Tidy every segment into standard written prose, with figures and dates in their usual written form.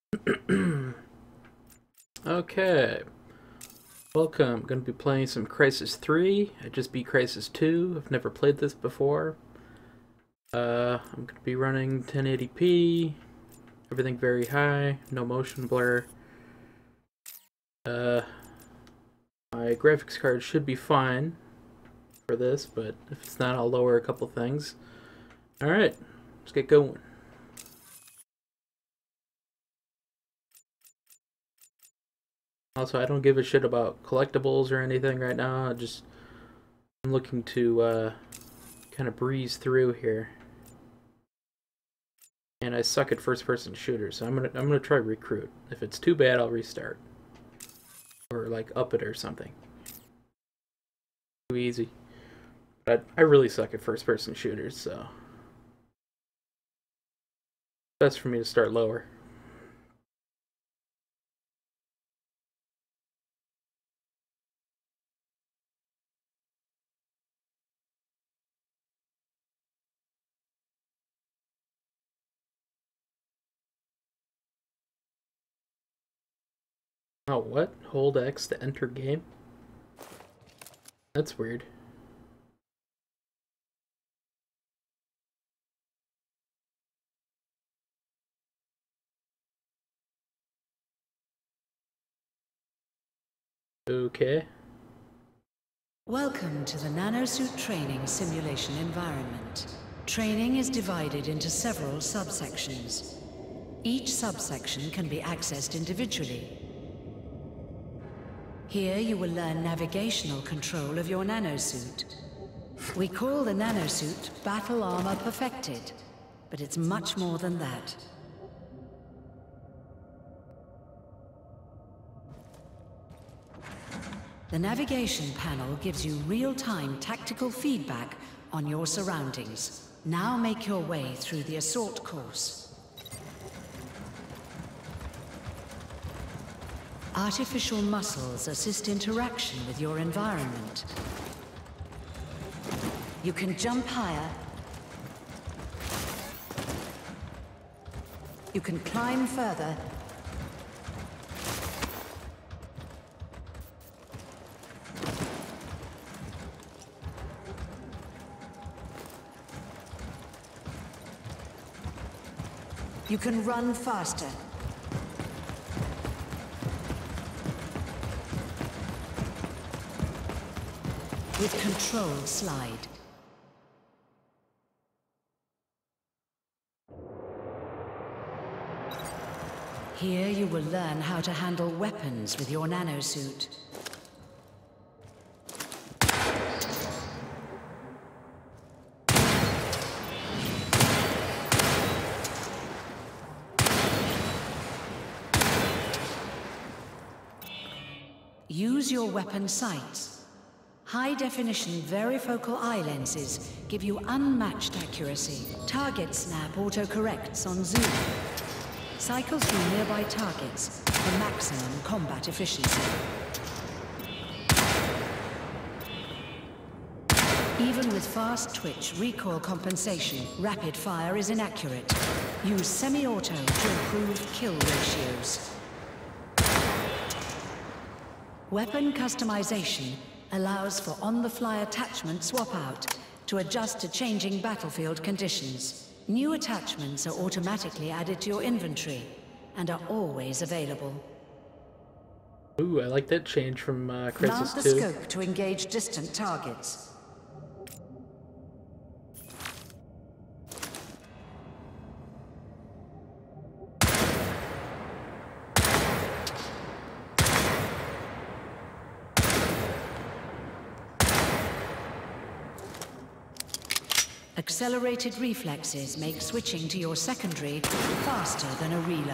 Okay, welcome. I'm going to be playing some Crysis 3. I just beat Crysis 2. I've never played this before. I'm going to be running 1080p, everything very high, no motion blur. My graphics card should be fine for this, but if it's not, I'll lower a couple things. Alright, let's get going. Also, I don't give a shit about collectibles or anything right now. I'm looking to kind of breeze through here. And I suck at first-person shooters, so I'm gonna try recruit. If it's too bad, I'll restart or like up it or something. Too easy. But I really suck at first-person shooters, so best for me to start lower. Oh, what? Hold X to enter game? That's weird. Okay. Welcome to the nanosuit training simulation environment. Training is divided into several subsections. Each subsection can be accessed individually. Here you will learn navigational control of your nanosuit. We call the nanosuit Battle Armor Perfected, but it's much more than that. The navigation panel gives you real-time tactical feedback on your surroundings. Now make your way through the assault course. Artificial muscles assist interaction with your environment. You can jump higher. You can climb further. You can run faster. With control slide. Here you will learn how to handle weapons with your nanosuit. Use your weapon sights. High-definition varifocal eye lenses give you unmatched accuracy. Target snap auto-corrects on zoom. Cycle through nearby targets for maximum combat efficiency. Even with fast twitch recoil compensation, rapid fire is inaccurate. Use semi-auto to improve kill ratios. Weapon customization allows for on-the-fly attachment swap-out to adjust to changing battlefield conditions. New attachments are automatically added to your inventory and are always available. Ooh, I like that change from Mount Crysis the 2. scope to engage distant targets. Accelerated reflexes make switching to your secondary faster than a reload.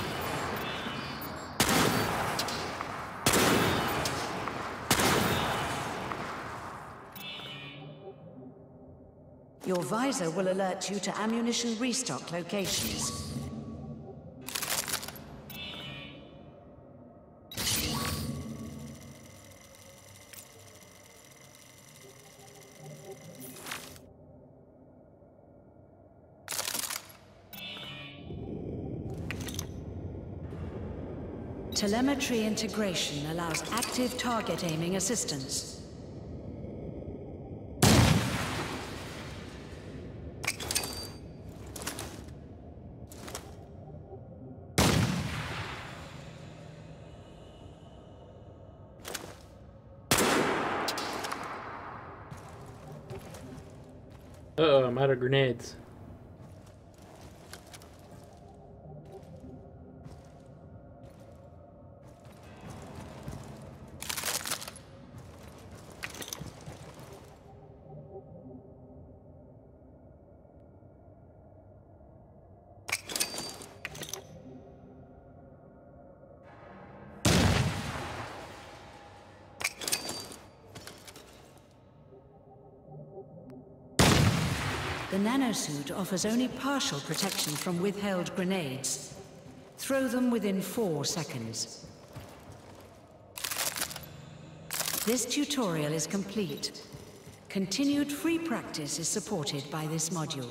Your visor will alert you to ammunition restock locations. Telemetry integration allows active target aiming assistance. Uh-oh, I'm out of grenades. The nanosuit offers only partial protection from withheld grenades. Throw them within 4 seconds. This tutorial is complete. Continued free practice is supported by this module.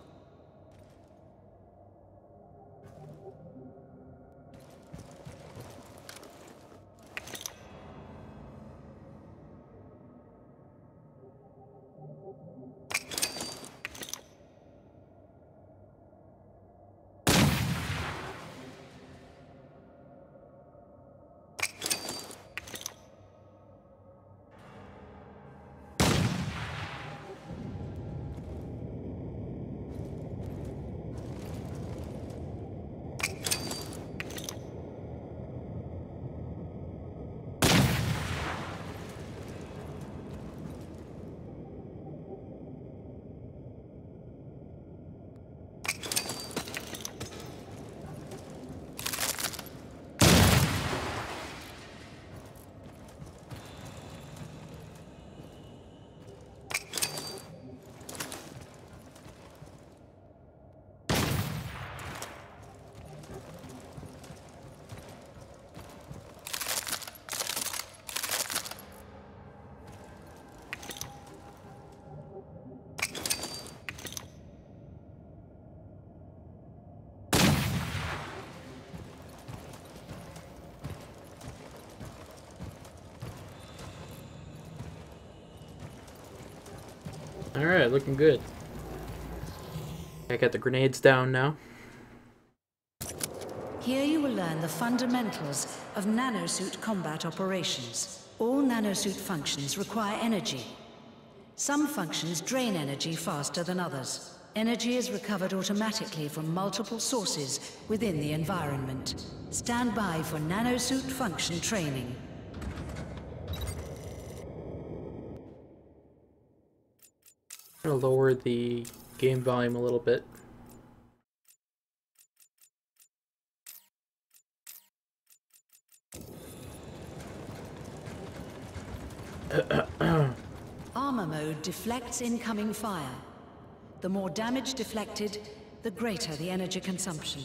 Alright, looking good. I got the grenades down now. Here you will learn the fundamentals of nanosuit combat operations. All nanosuit functions require energy. Some functions drain energy faster than others. Energy is recovered automatically from multiple sources within the environment. Stand by for nanosuit function training. I'm gonna lower the game volume a little bit. Armor mode deflects incoming fire. The more damage deflected, the greater the energy consumption.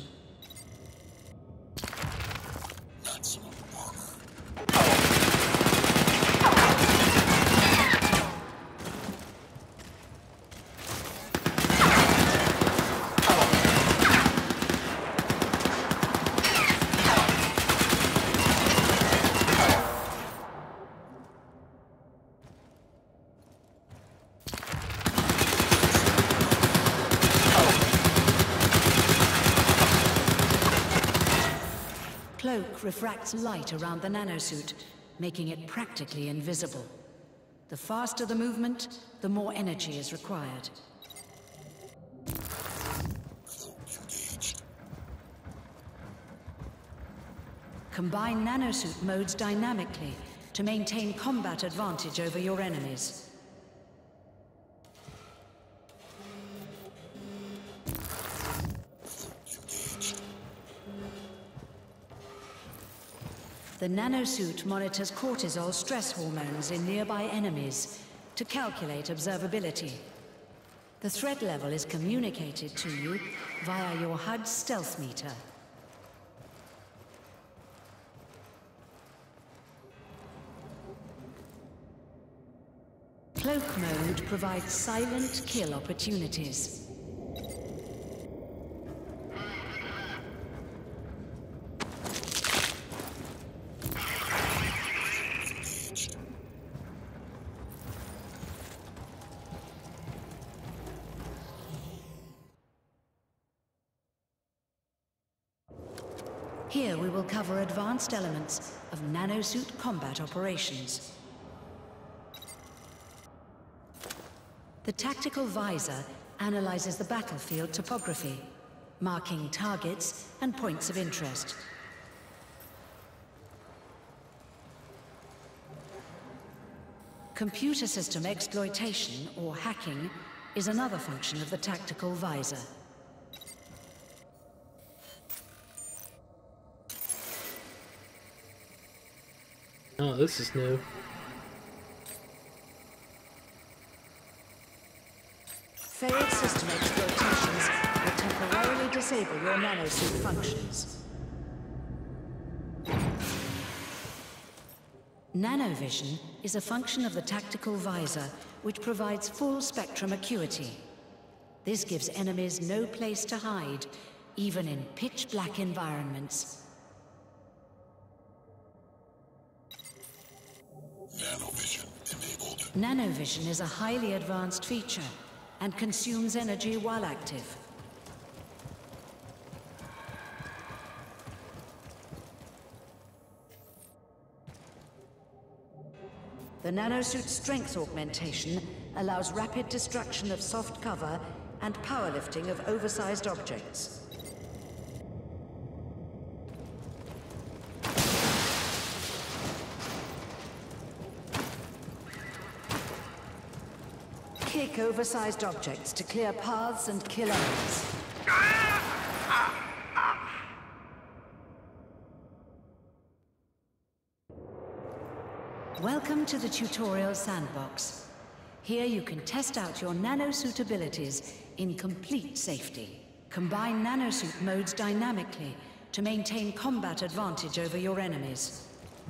Cloak refracts light around the nanosuit, making it practically invisible. The faster the movement, the more energy is required. Combine nanosuit modes dynamically to maintain combat advantage over your enemies. The nanosuit monitors cortisol stress hormones in nearby enemies to calculate observability. The threat level is communicated to you via your HUD stealth meter. Cloak mode provides silent kill opportunities. Here we will cover advanced elements of nanosuit combat operations. The tactical visor analyzes the battlefield topography, marking targets and points of interest. Computer system exploitation, or hacking, is another function of the tactical visor. Oh, this is new. Failed system exploitations will temporarily disable your nanosuit functions. Nanovision is a function of the tactical visor which provides full spectrum acuity. This gives enemies no place to hide, even in pitch-black environments. Nanovision enabled. Nanovision is a highly advanced feature and consumes energy while active. The nanosuit strength augmentation allows rapid destruction of soft cover and powerlifting of oversized objects. Kick oversized objects to clear paths and kill enemies. Welcome to the tutorial sandbox. Here you can test out your nanosuit abilities in complete safety. Combine nanosuit modes dynamically to maintain combat advantage over your enemies.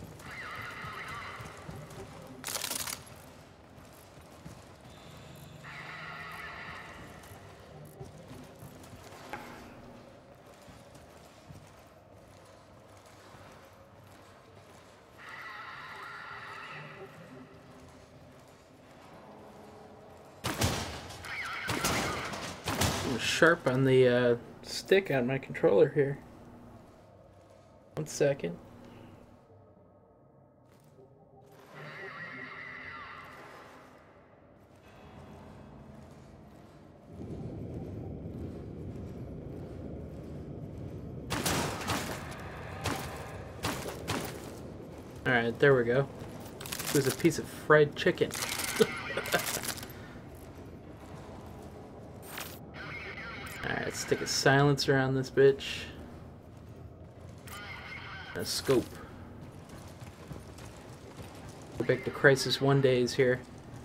Sharp on the stick on my controller here. 1 second. Alright, there we go. It was a piece of fried chicken. Alright, let's stick a silencer on this bitch. And a scope. Go back to Crysis 1 days here.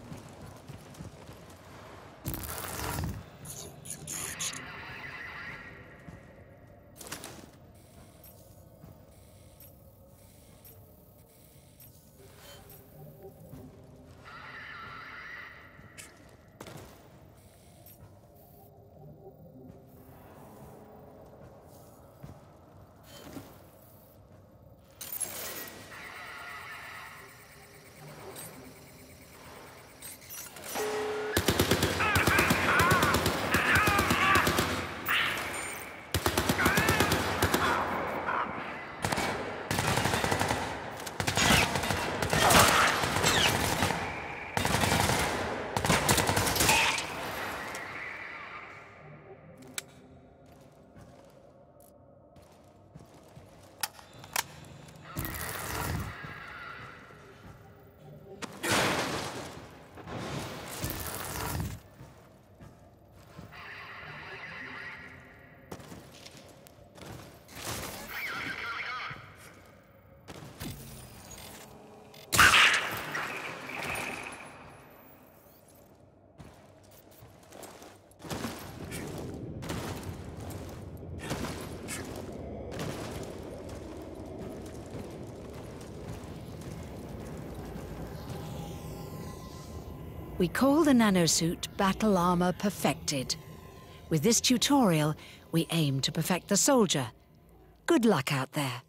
We call the nanosuit Battle Armor Perfected. With this tutorial, we aim to perfect the soldier. Good luck out there.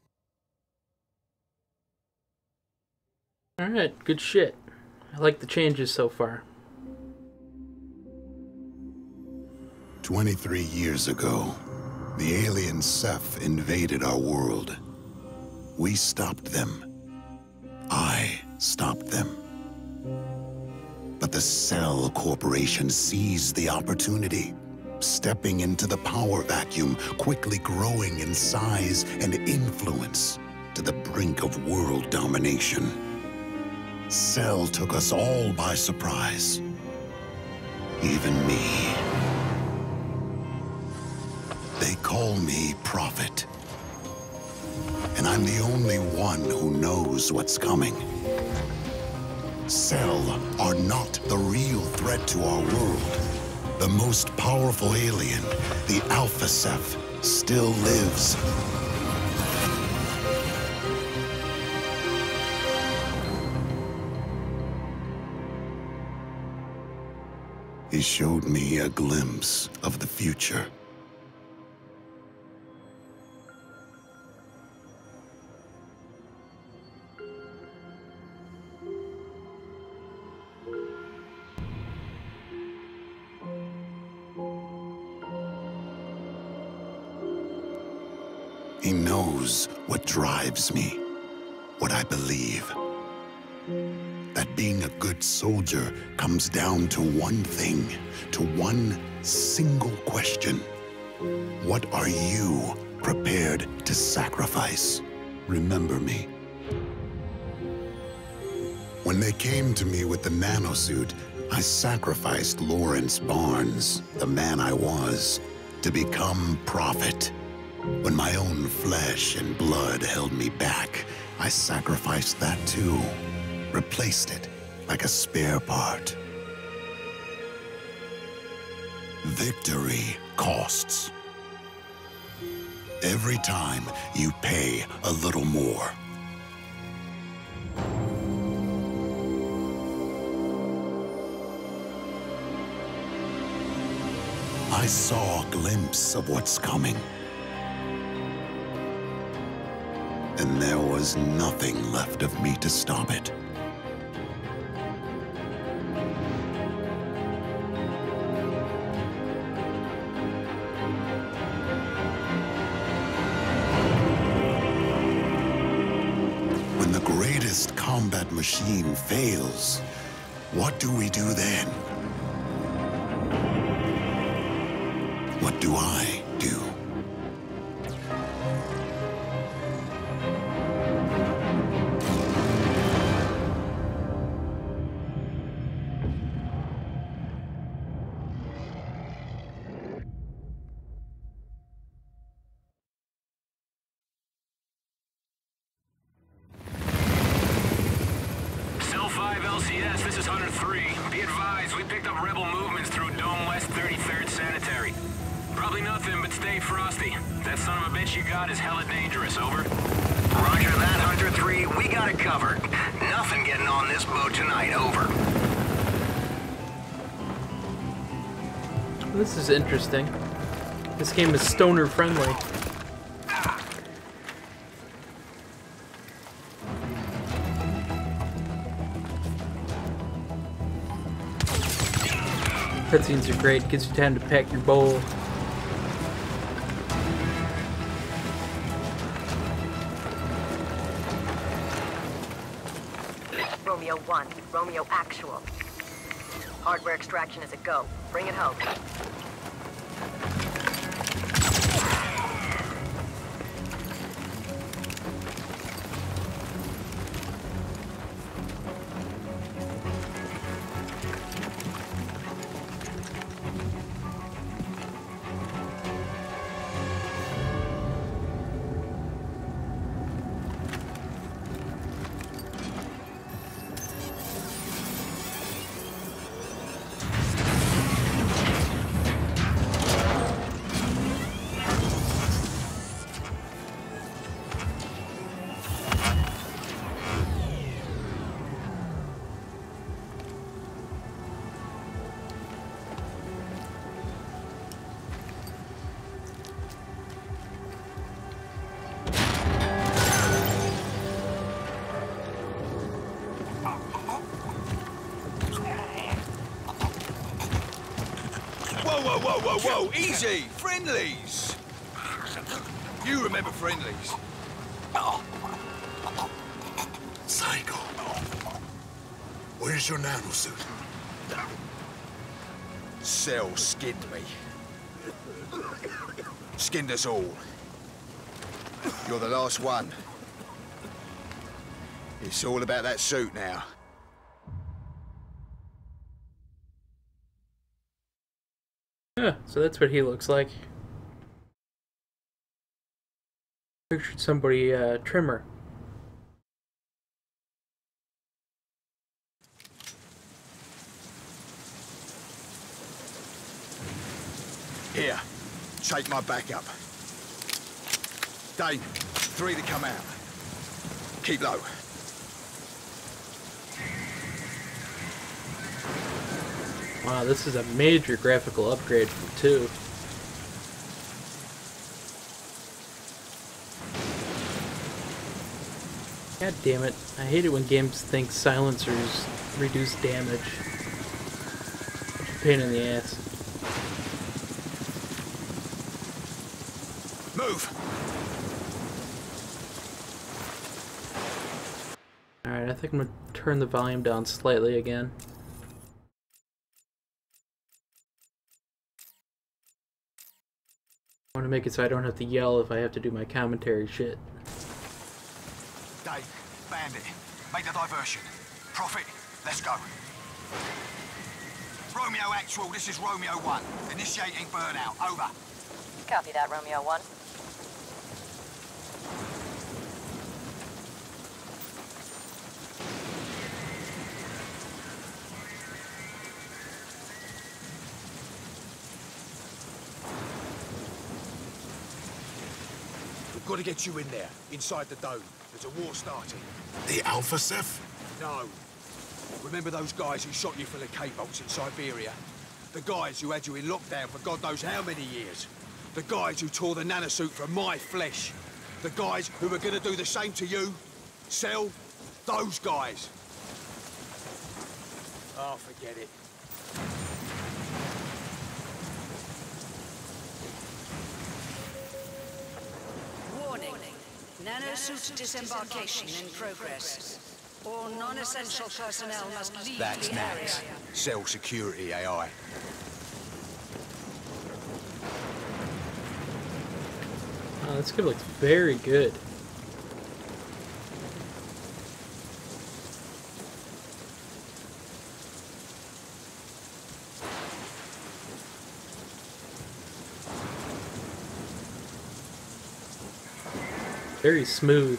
Alright, good shit. I like the changes so far. 23 years ago, The alien Ceph invaded our world. We stopped them. I stopped them. But the Cell Corporation seized the opportunity, stepping into the power vacuum, quickly growing in size and influence to the brink of world domination. Cell took us all by surprise. Even me. They call me Prophet. And I'm the only one who knows what's coming. Cell are not the real threat to our world. The most powerful alien, the Alpha Ceph, still lives. He showed me a glimpse of the future. He knows what drives me, what I believe. That being a good soldier comes down to one thing, to one single question. What are you prepared to sacrifice? Remember me. When they came to me with the nanosuit, I sacrificed Lawrence Barnes, the man I was, to become Prophet. When my own flesh and blood held me back, I sacrificed that too. Replaced it like a spare part. Victory costs. Every time you pay a little more. I saw a glimpse of what's coming. And there was nothing left of me to stop it. When the greatest combat machine fails, what do we do then? What do I do? Cell 5 LCS, this is Hunter 3. Be advised, we picked up rebel movements through Dome West 33rd Sanitary. Probably nothing, but stay frosty. That son of a bitch you got is hella dangerous, over. Roger that, Hunter 3. We got it covered. Nothing getting on this boat tonight, over. This is interesting. This game is stoner friendly. Cutscenes are great, gives you time to pack your bowl. Romeo 1, Romeo Actual. Hardware extraction is a go. Bring it home. Whoa, whoa, whoa, whoa, whoa! Easy! Friendlies! You remember friendlies. Psycho. Where's your nanosuit? Cell skinned me. Skinned us all. You're the last one. It's all about that suit now. Yeah, so that's what he looks like. Pictured somebody trimmer. Here, take my backup. Dane, 3 to come out. Keep low. Wow, this is a major graphical upgrade from 2. God damn it. I hate it when games think silencers reduce damage. Such a pain in the ass. Move! Alright, I think I'm gonna turn the volume down slightly again. I want to make it so I don't have to yell if I have to do my commentary shit. Dave, Bandit, make the diversion. Prophet, let's go. Romeo Actual, this is Romeo 1. Initiating burnout, over. Copy that, Romeo 1. We've got to get you in there, inside the dome. There's a war starting. The Alpha Ceph? No. Remember those guys who shot you full of K-bolts in Siberia? The guys who had you in lockdown for God knows how many years? The guys who tore the nanosuit from my flesh? The guys who were gonna do the same to you? Cell? Those guys. Oh, forget it. Warning. Nanosuit disembarkation in progress. All non-essential personnel must leave That's the area. Nats. Cell security AI. Oh, this kid looks very good. Very smooth.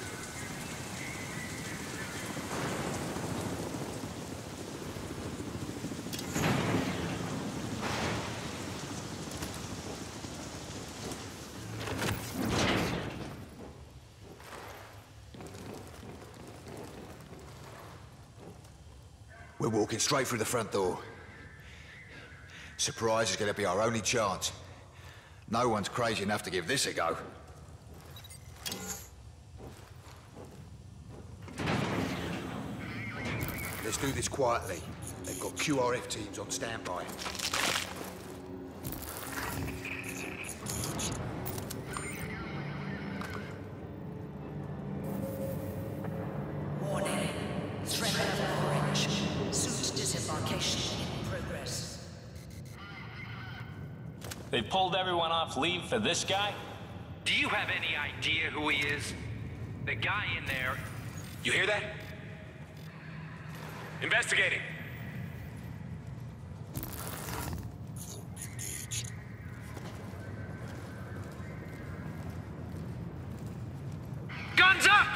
We're walking straight through the front door. Surprise is gonna be our only chance. No one's crazy enough to give this a go. Let's do this quietly. They've got QRF teams on standby. Warning. Threat level orange. Suit disembarkation in progress. They pulled everyone off leave for this guy? Do you have any idea who he is? The guy in there. You hear that? Investigating. Guns up!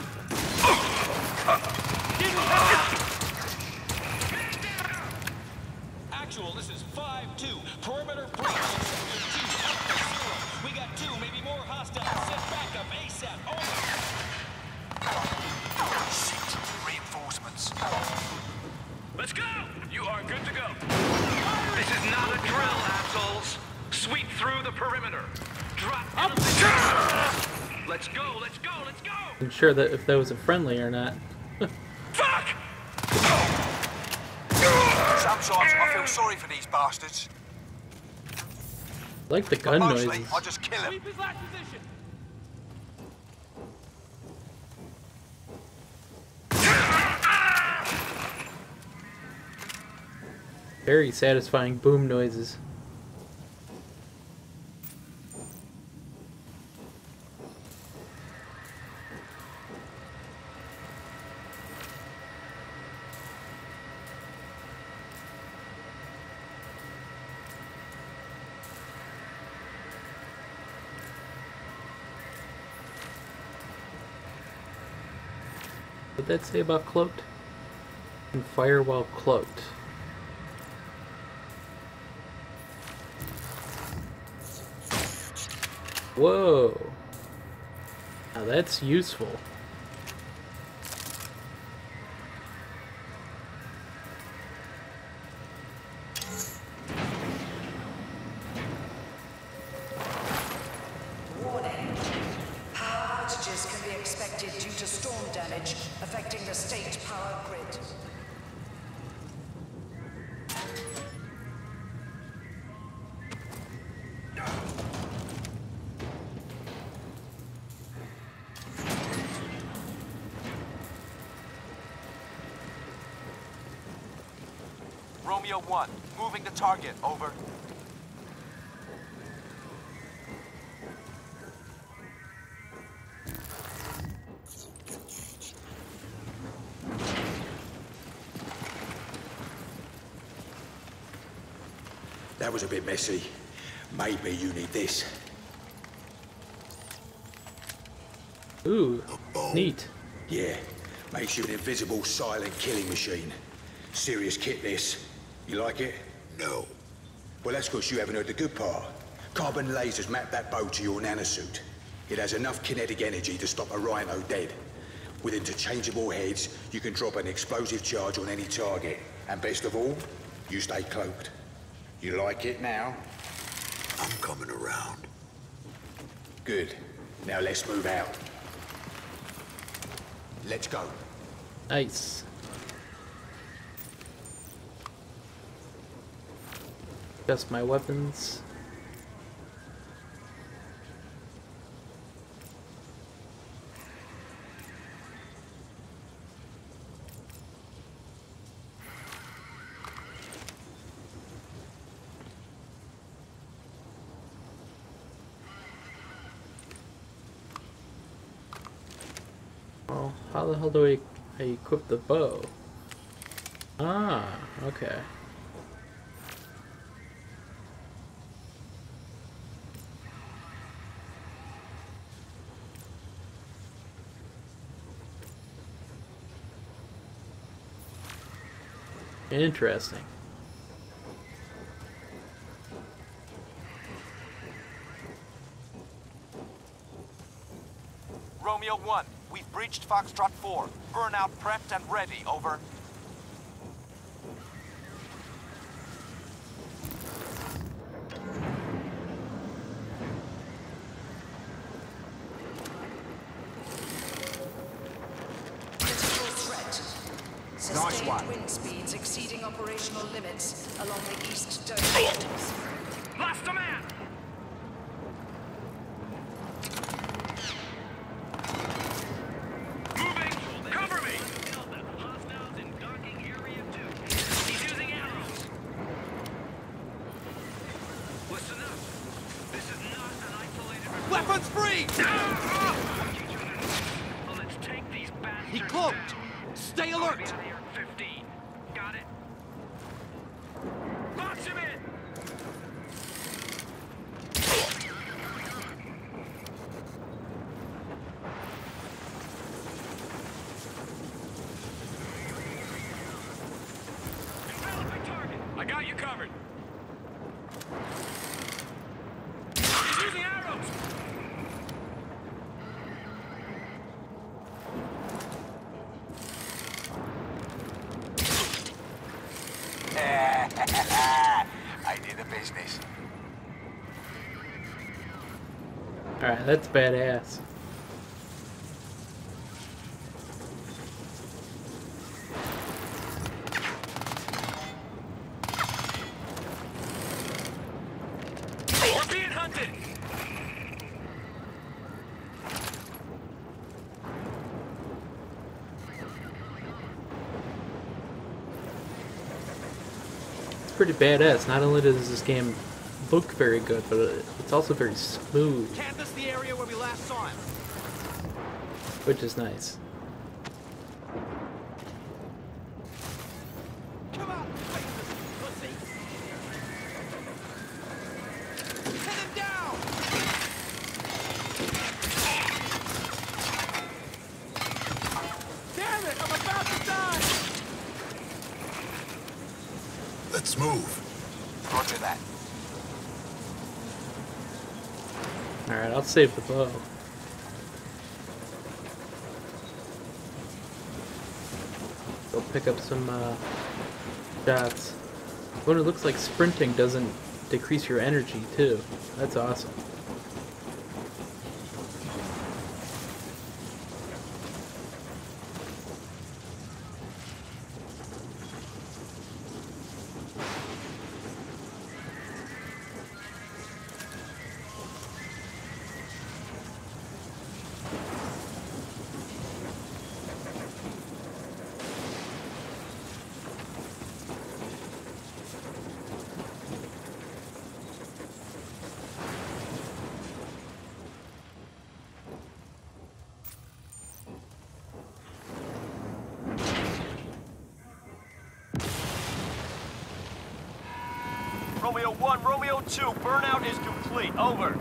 Actual, this is 5-2. Perimeter breach. We got 2, maybe more hostiles. Set back up ASAP. Over. Shit! Reinforcements. Let's go! You are good to go. This is not a drill, assholes. Sweep through the perimeter. Drop everything. Let's go, let's go, let's go! I'm sure that if that was a friendly or not. Fuck! Sometimes I feel sorry for these bastards. I like the gun Mostly, noises. I just kill them. Sweep his last position. Very satisfying boom noises. What did that say about cloaked? And fire while cloaked. Whoa. Now that's useful. Warning. Power outages can be expected due to storm damage affecting the state power grid. Romeo 1, moving the target, over. That was a bit messy. Maybe you need this. Ooh, neat. Yeah, makes you an invisible, silent killing machine. Serious kit, this. You like it? No. Well, that's because you haven't heard the good part. Carbon lasers map that bow to your nanosuit. It has enough kinetic energy to stop a rhino dead. With interchangeable heads, you can drop an explosive charge on any target. And best of all, you stay cloaked. You like it now? I'm coming around. Good. Now let's move out. Let's go. Nice. Adjust my weapons. Oh, how the hell do I equip the bow? Ah, okay. Interesting. Romeo 1, we've breached Foxtrot 4. Burnout prepped and ready, over. Critical threat. Nice Sustained one. wind speeds exceeding operational limits along the east dome. Lost a man! Moving! Cover me! Hostiles in docking area 2. He's using arrows! Listen up. This is not an isolated... Weapons free! Well, let's take these bastards He cloaked! down. Stay I'll alert! be out of here in 15. Got it? Box him in! Enveloping target. I got you covered. He's using arrows. I did the business. Alright, that's badass. We're being hunted. pretty badass. Not only does this game look very good, but it's also very smooth, Canvass the area where we last saw him. which is nice. Come on, pussy. Pin him down. Damn it! I'm about to die. Let's move. Roger that. Alright, I'll save the bow. Go pick up some shots. But it looks like sprinting doesn't decrease your energy too. That's awesome. Romeo 1, Romeo 2, burnout is complete. Over.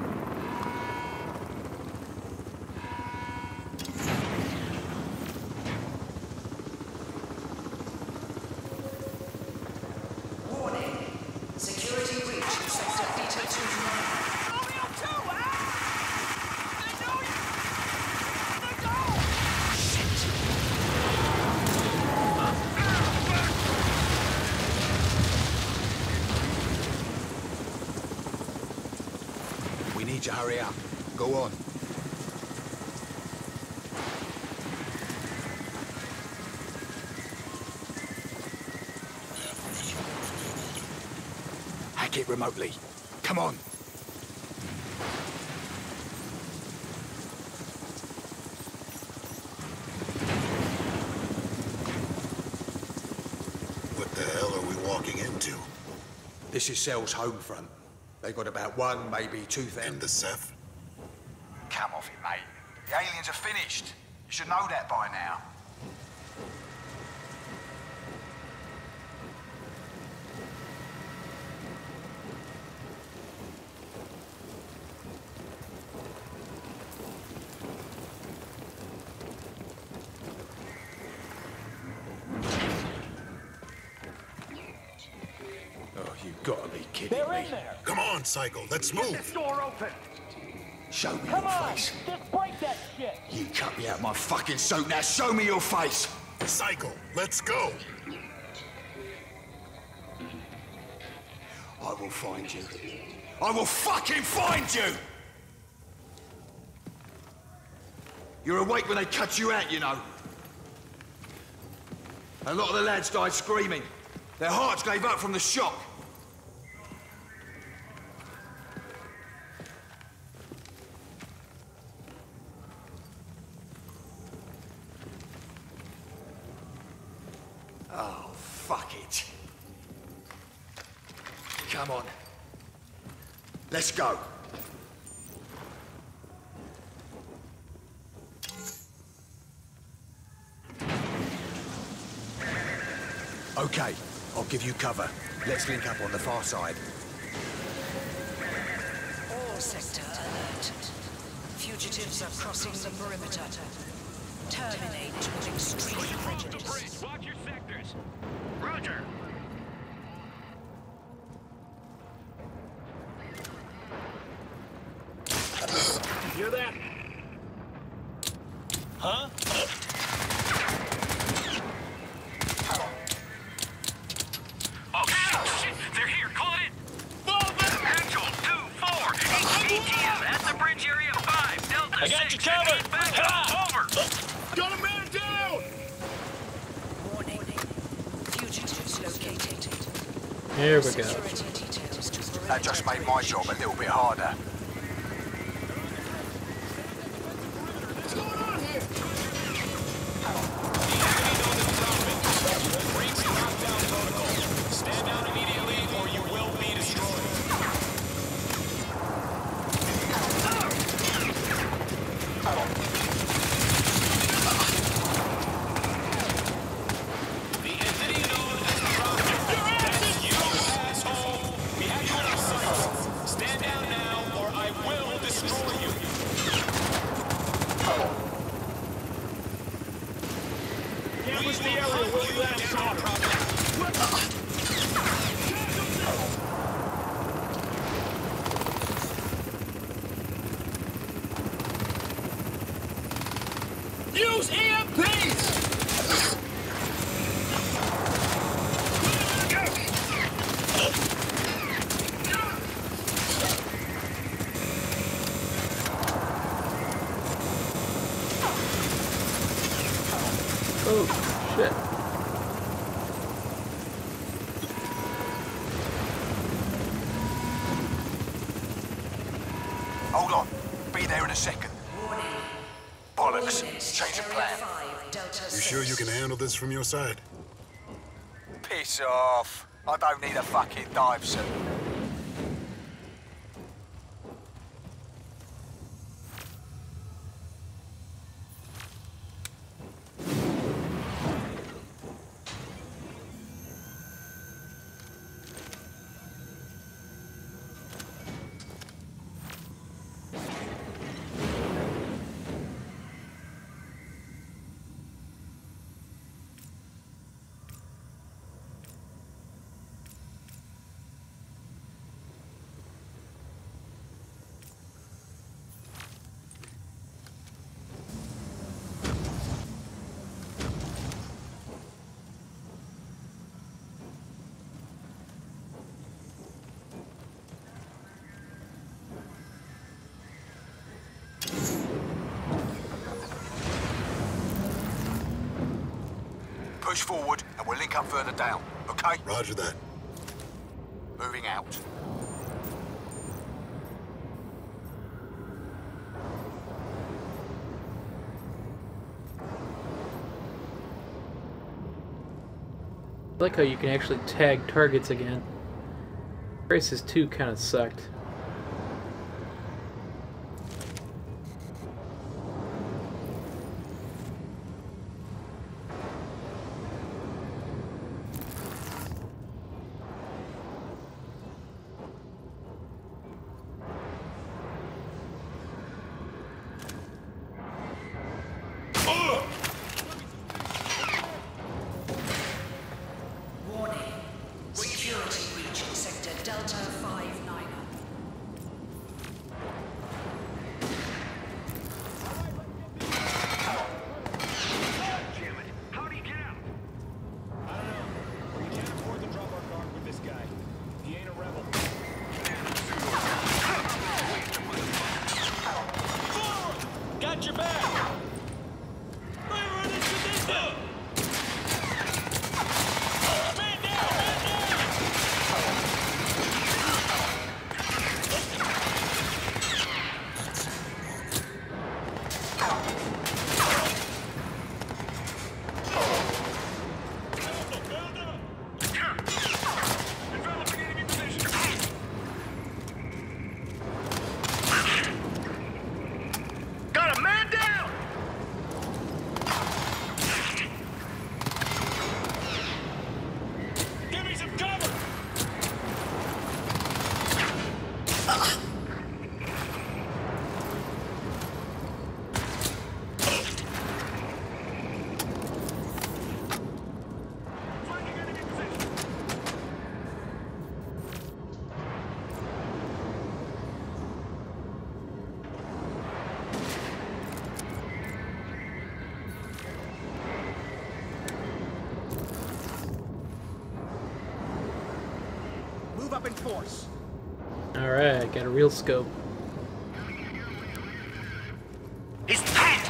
Warning. Security breach in sector Beta 2. Romeo 2, I know you! Let go! We need you to hurry up. Go on. Hack it remotely. Come on. What the hell are we walking into? This is Cell's home front. They got about 1, maybe 2,000. And the Ceph? Come off it, mate. The aliens are finished. You should know that by now. Oh, you gotta be kidding They're me. in there. Come on, Psycho, let's move. Door open. Show me Come your on, face. just break that shit. You cut me out my fucking suit, now show me your face. Psycho, let's go. I will find you. I will fucking find you! You're awake when they cut you out, you know. A lot of the lads died screaming. Their hearts gave up from the shock. Oh, fuck it. Come on. Let's go. Okay, I'll give you cover. Let's link up on the far side. All sector alert. Fugitives are crossing the perimeter. Terminate with extreme prejudice. Watch your sectors. Roger. You hear that? Huh? Oh, shit! They're here! Call it in! Actual 2-4! ATM at the bridge area 5, Delta I got 6. you covered. Need backup. Over! Got a man down! Warning. Fugitives located. There we go. Security details to perimeter. That just made my job a little bit harder. What's going on here? Stand down immediately. Hold on. Be there in a second. Bollocks. Change of plan. You sure you can handle this from your side? Piss off. I don't need a fucking dive suit. Push forward, and we'll link up further down, okay? Roger that. Moving out. I like how you can actually tag targets again. Crysis 2 kind of sucked. Got your back! Fire in this position! Man down! Man down! Developing enemy position. Got a man down! Give me some cover! Finding enemy position. Move up in force. Alright, got a real scope. He's dead!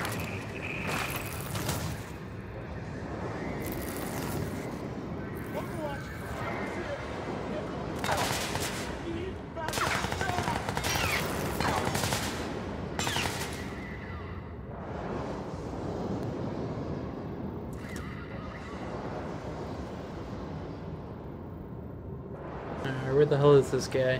Where the hell is this guy?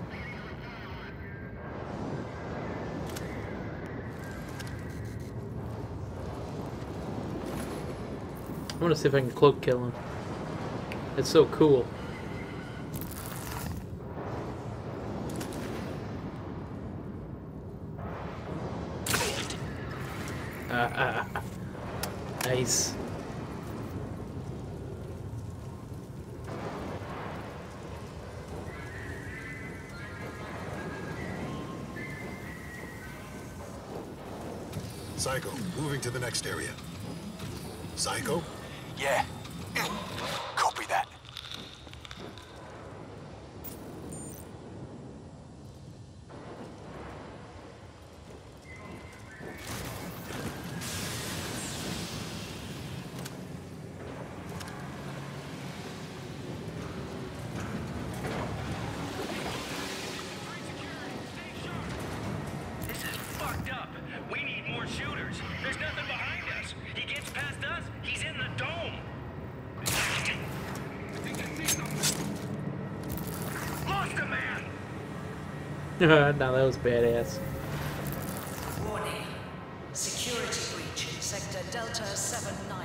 I want to see if I can cloak kill him. It's so cool. Nice. Psycho, moving to the next area. Psycho? Yeah. Copy that. No, that was badass. Warning. Security breach in Sector Delta 79.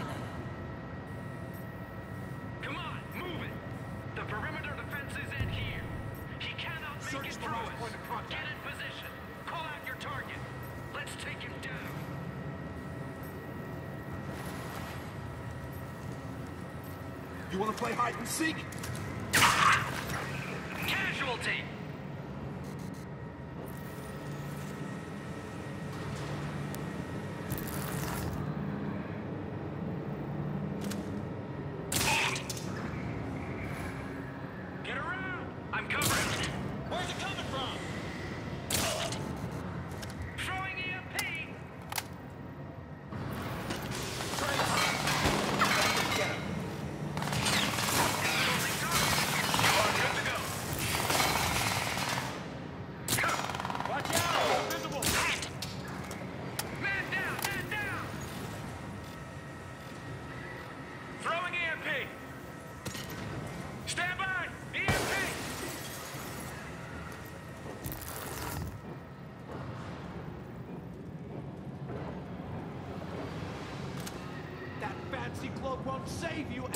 Come on, move it! The perimeter defenses end here. He cannot make it through us. Get in position. Call out your target. Let's take him down. You want to play hide and seek? Casualty! Get around! I'm covering. Where's it coming from? Throwing EMP! Watch out! Visible! Man down! Man down! Throwing EMP! Stand by! EMP! That fancy cloak won't save you,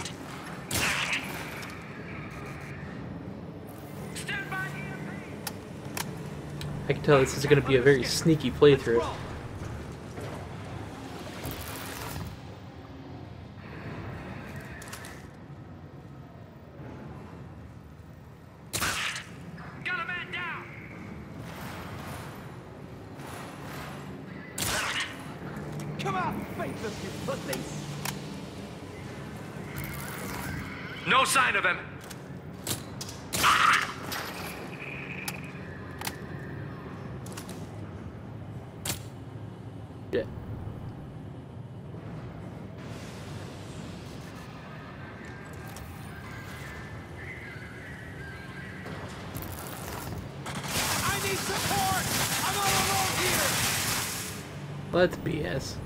Stand by! EMP! I can tell this is going to be a very sneaky playthrough. Got a man down! Come out, face them, you pussy! No sign of him! Yeah. I need support! I'm all alone here! Well, that's BS.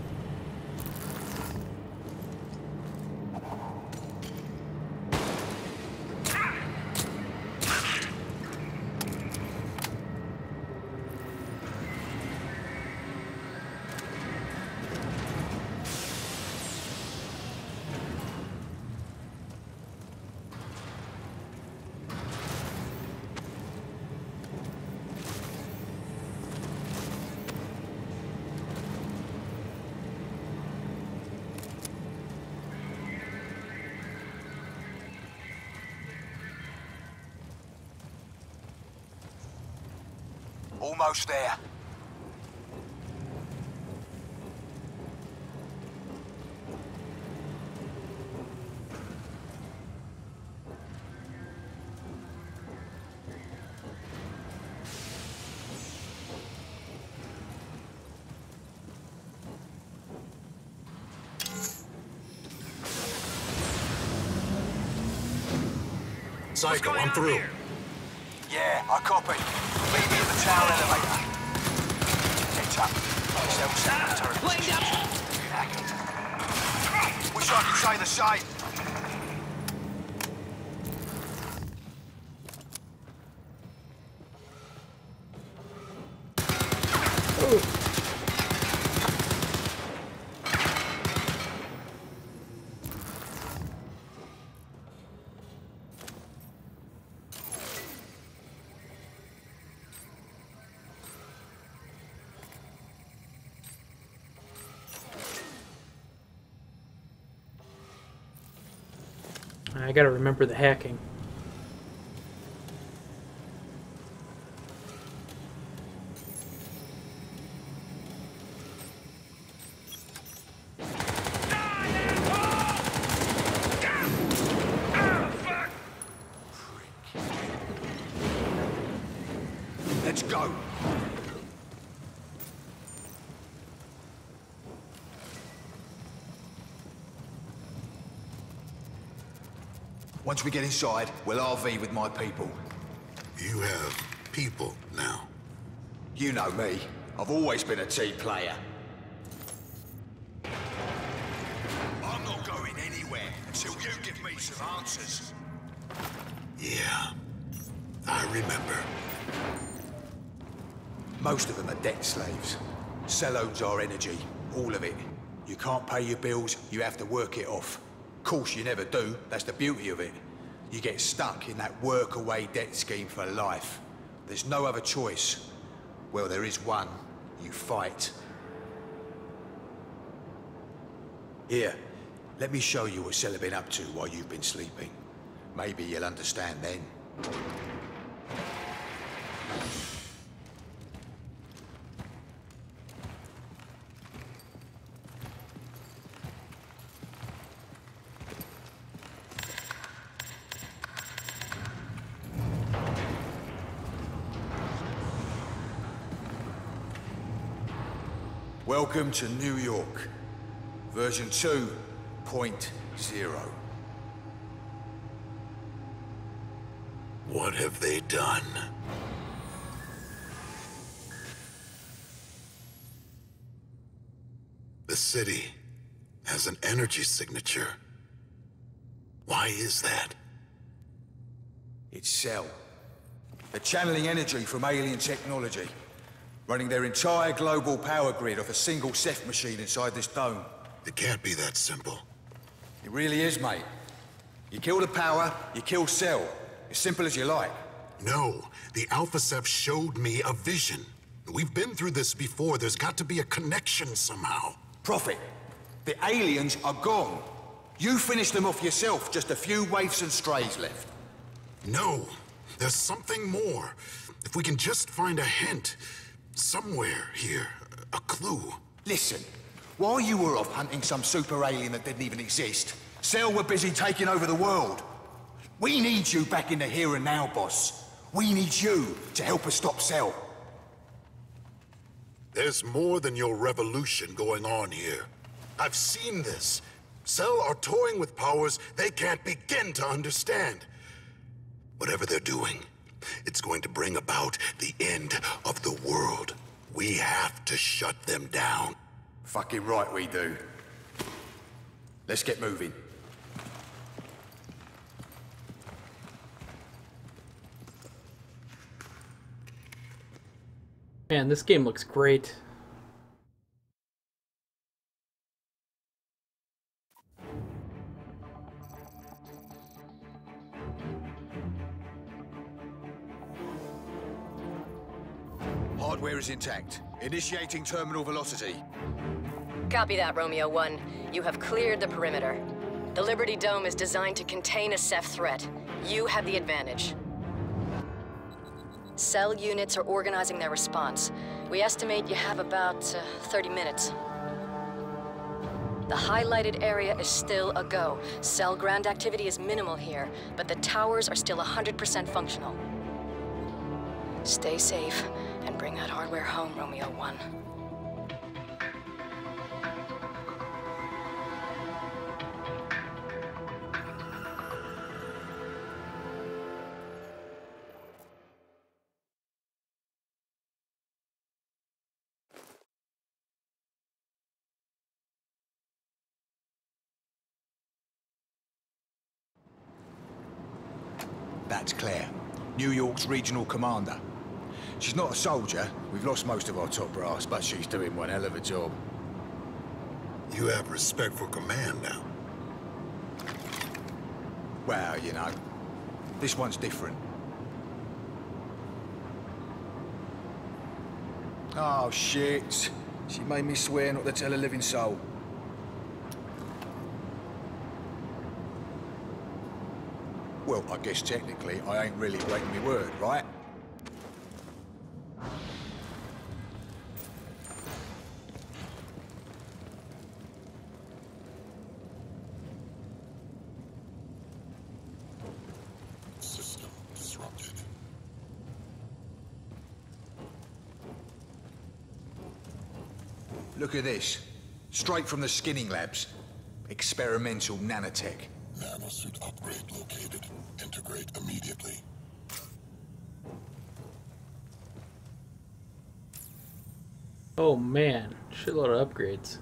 Almost there. Psycho, I'm through. Yeah, I copy. Meet me at the town elevator. Catch up. Wish I could say the same. I gotta remember the hacking. Let's go. Once we get inside, we'll RV with my people. You have people now. You know me. I've always been a team player. I'm not going anywhere until you give me some answers. Yeah, I remember. Most of them are debt slaves. Cell owns our energy, all of it. You can't pay your bills, you have to work it off. Of course you never do, that's the beauty of it. You get stuck in that work-away debt scheme for life. There's no other choice. Well, there is one. You fight. Here, let me show you what Cell have been up to while you've been sleeping. Maybe you'll understand then. Welcome to New York. Version 2.0. What have they done? The city has an energy signature. Why is that? It's Cell. They're channeling energy from alien technology, running their entire global power grid off a single Ceph machine inside this dome. It can't be that simple. It really is, mate. You kill the power, you kill Cell. As simple as you like. No, the Alpha Ceph showed me a vision. We've been through this before. There's got to be a connection somehow. Prophet, the aliens are gone. You finished them off yourself, just a few waifs and strays left. No, there's something more. If we can just find a hint, somewhere here, a clue. Listen, while you were off hunting some super alien that didn't even exist, Cell were busy taking over the world. We need you back in the here and now, boss. We need you to help us stop Cell. There's more than your revolution going on here. I've seen this. Cell are toying with powers they can't begin to understand. Whatever they're doing, it's going to bring about the end of the world. We have to shut them down. Fucking right we do. Let's get moving. Man, this game looks great. Hardware is intact. Initiating terminal velocity. Copy that, Romeo 1. You have cleared the perimeter. The Liberty Dome is designed to contain a Ceph threat. You have the advantage. Cell units are organizing their response. We estimate you have about 30 minutes. The highlighted area is still a go. Cell ground activity is minimal here, but the towers are still 100% functional. Stay safe and bring that hardware home, Romeo 1. That's Claire, New York's regional commander. She's not a soldier. We've lost most of our top brass, but she's doing one hell of a job. You have respect for command now. Well, you know, this one's different. Oh, shit. She made me swear not to tell a living soul. Well, I guess technically I ain't really breaking my word, right? System disrupted. Look at this. Straight from the skinning labs. Experimental nanotech. Nanosuit upgrade located. Integrate immediately. Oh man, shitload of upgrades.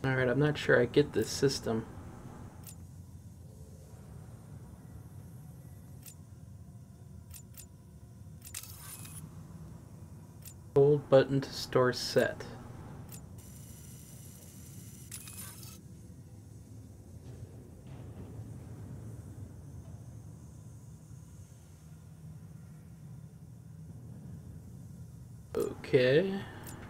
Alright, I'm not sure I get this system. Hold button to store set. Okay.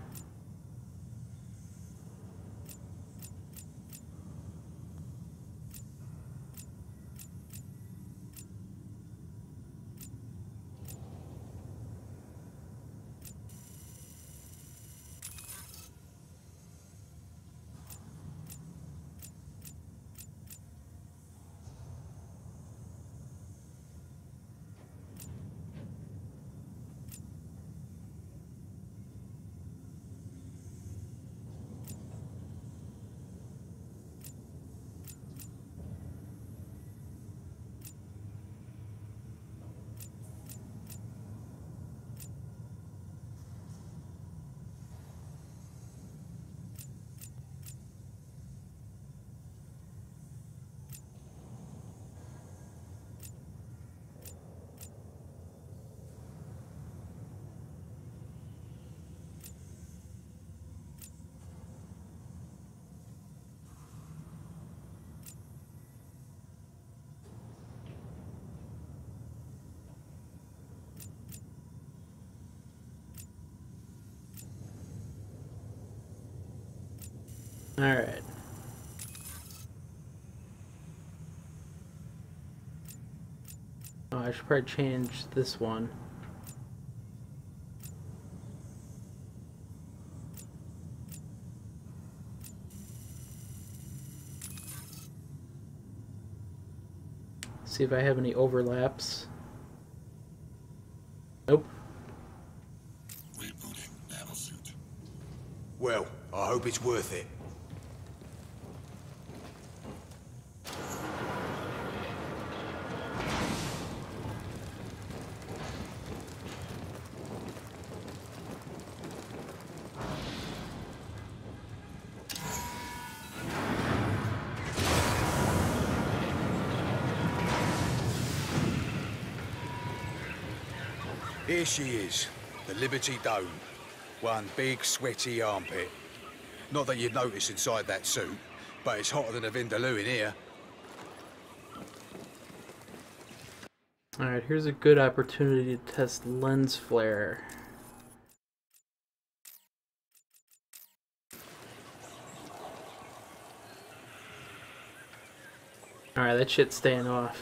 Alright. Oh, I should probably change this one. See if I have any overlaps. Nope. Rebooting nanosuit. Well, I hope it's worth it. Here she is, the Liberty Dome. One big, sweaty armpit. Not that you'd notice inside that suit, but it's hotter than a Vindaloo in here. Alright, here's a good opportunity to test lens flare. Alright, that shit's staying off.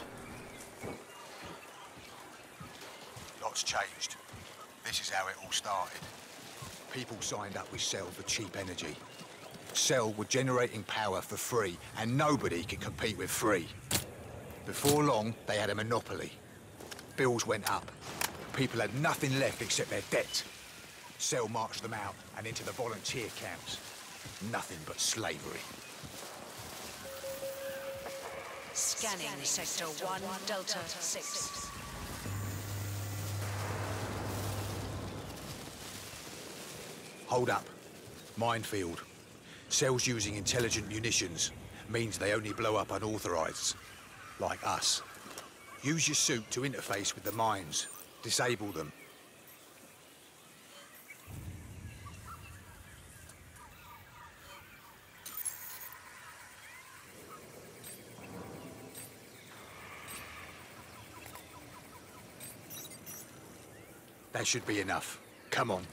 Lots changed. This is how it all started. People signed up with Cell for cheap energy. Cell were generating power for free, and nobody could compete with free. Before long, they had a monopoly. Bills went up. People had nothing left except their debt. Cell marched them out and into the volunteer camps. Nothing but slavery. Scanning Sector 1, Delta 6. Hold up. Minefield. Cell's using intelligent munitions. Means they only blow up unauthorized. Like us. Use your suit to interface with the mines. Disable them. That should be enough. Come on.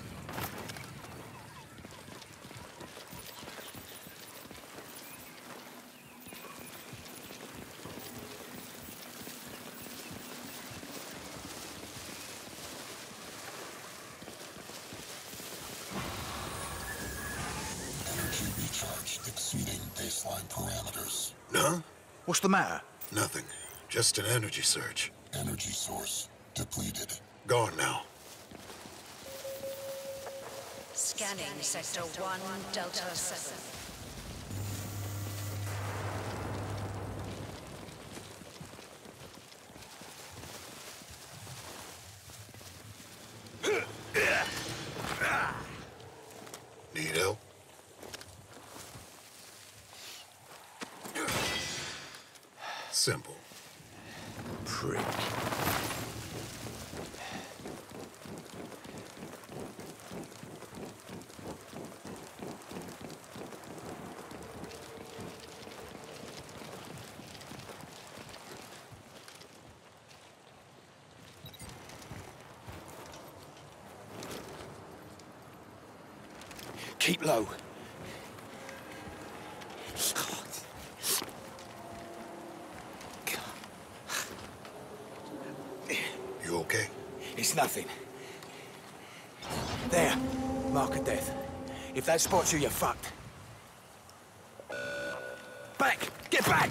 Energy recharge exceeding baseline parameters. No? What's the matter? Nothing. Just an energy surge. Energy source depleted. Gone now. Scanning Sector 1, Delta 7. Need help? simple. Prick. Keep low. You okay? It's nothing. There. Mark of death. If that spots you, you're fucked. Back! Get back!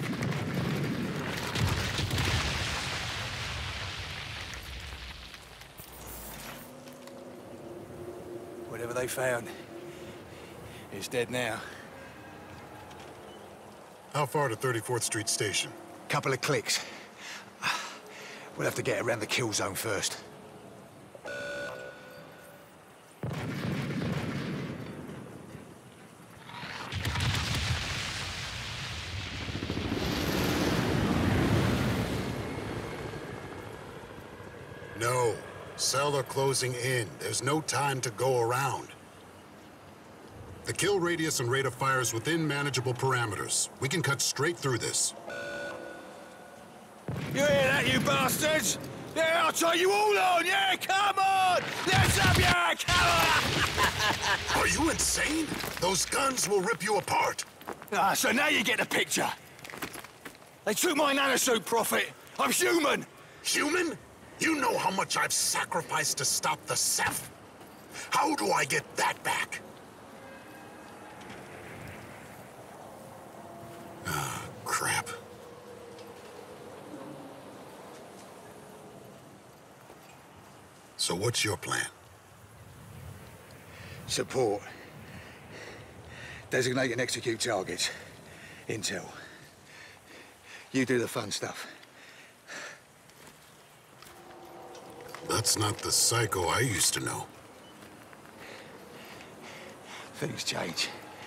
Whatever they found, it's dead now. How far to 34th Street Station? Couple of clicks. We'll have to get around the kill zone first. No. Cell are closing in. There's no time to go around. The kill radius and rate of fire is within manageable parameters. We can cut straight through this. You hear that, you bastards? Yeah, I'll tie you all on! Yeah, come on! Let's up, yeah, come on! Are you insane? Those guns will rip you apart. Ah, so now you get the picture. They took my nanosuit, Prophet. I'm human! Human? You know how much I've sacrificed to stop the Ceph? How do I get that back? Ah, crap. So what's your plan? Support. Designate and execute targets. Intel. You do the fun stuff. That's not the Psycho I used to know. Things change.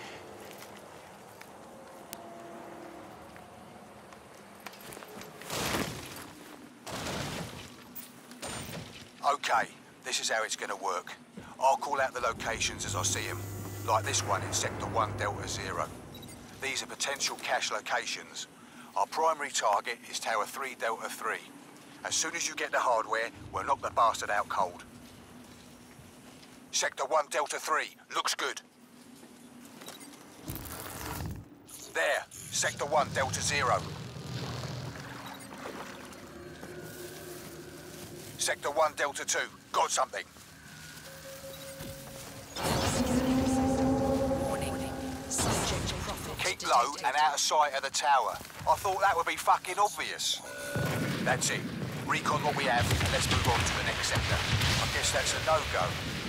Okay, this is how it's gonna work. I'll call out the locations as I see them, like this one in Sector 1 Delta Zero. These are potential cache locations. Our primary target is Tower 3 Delta 3. As soon as you get the hardware, we'll knock the bastard out cold. Sector 1 Delta 3, looks good. There, Sector 1 Delta 0. Sector 1 Delta 2, got something. Keep low and out of sight of the tower. I thought that would be fucking obvious. That's it. Recon what we have, and let's move on to the next sector. I guess that's a no-go.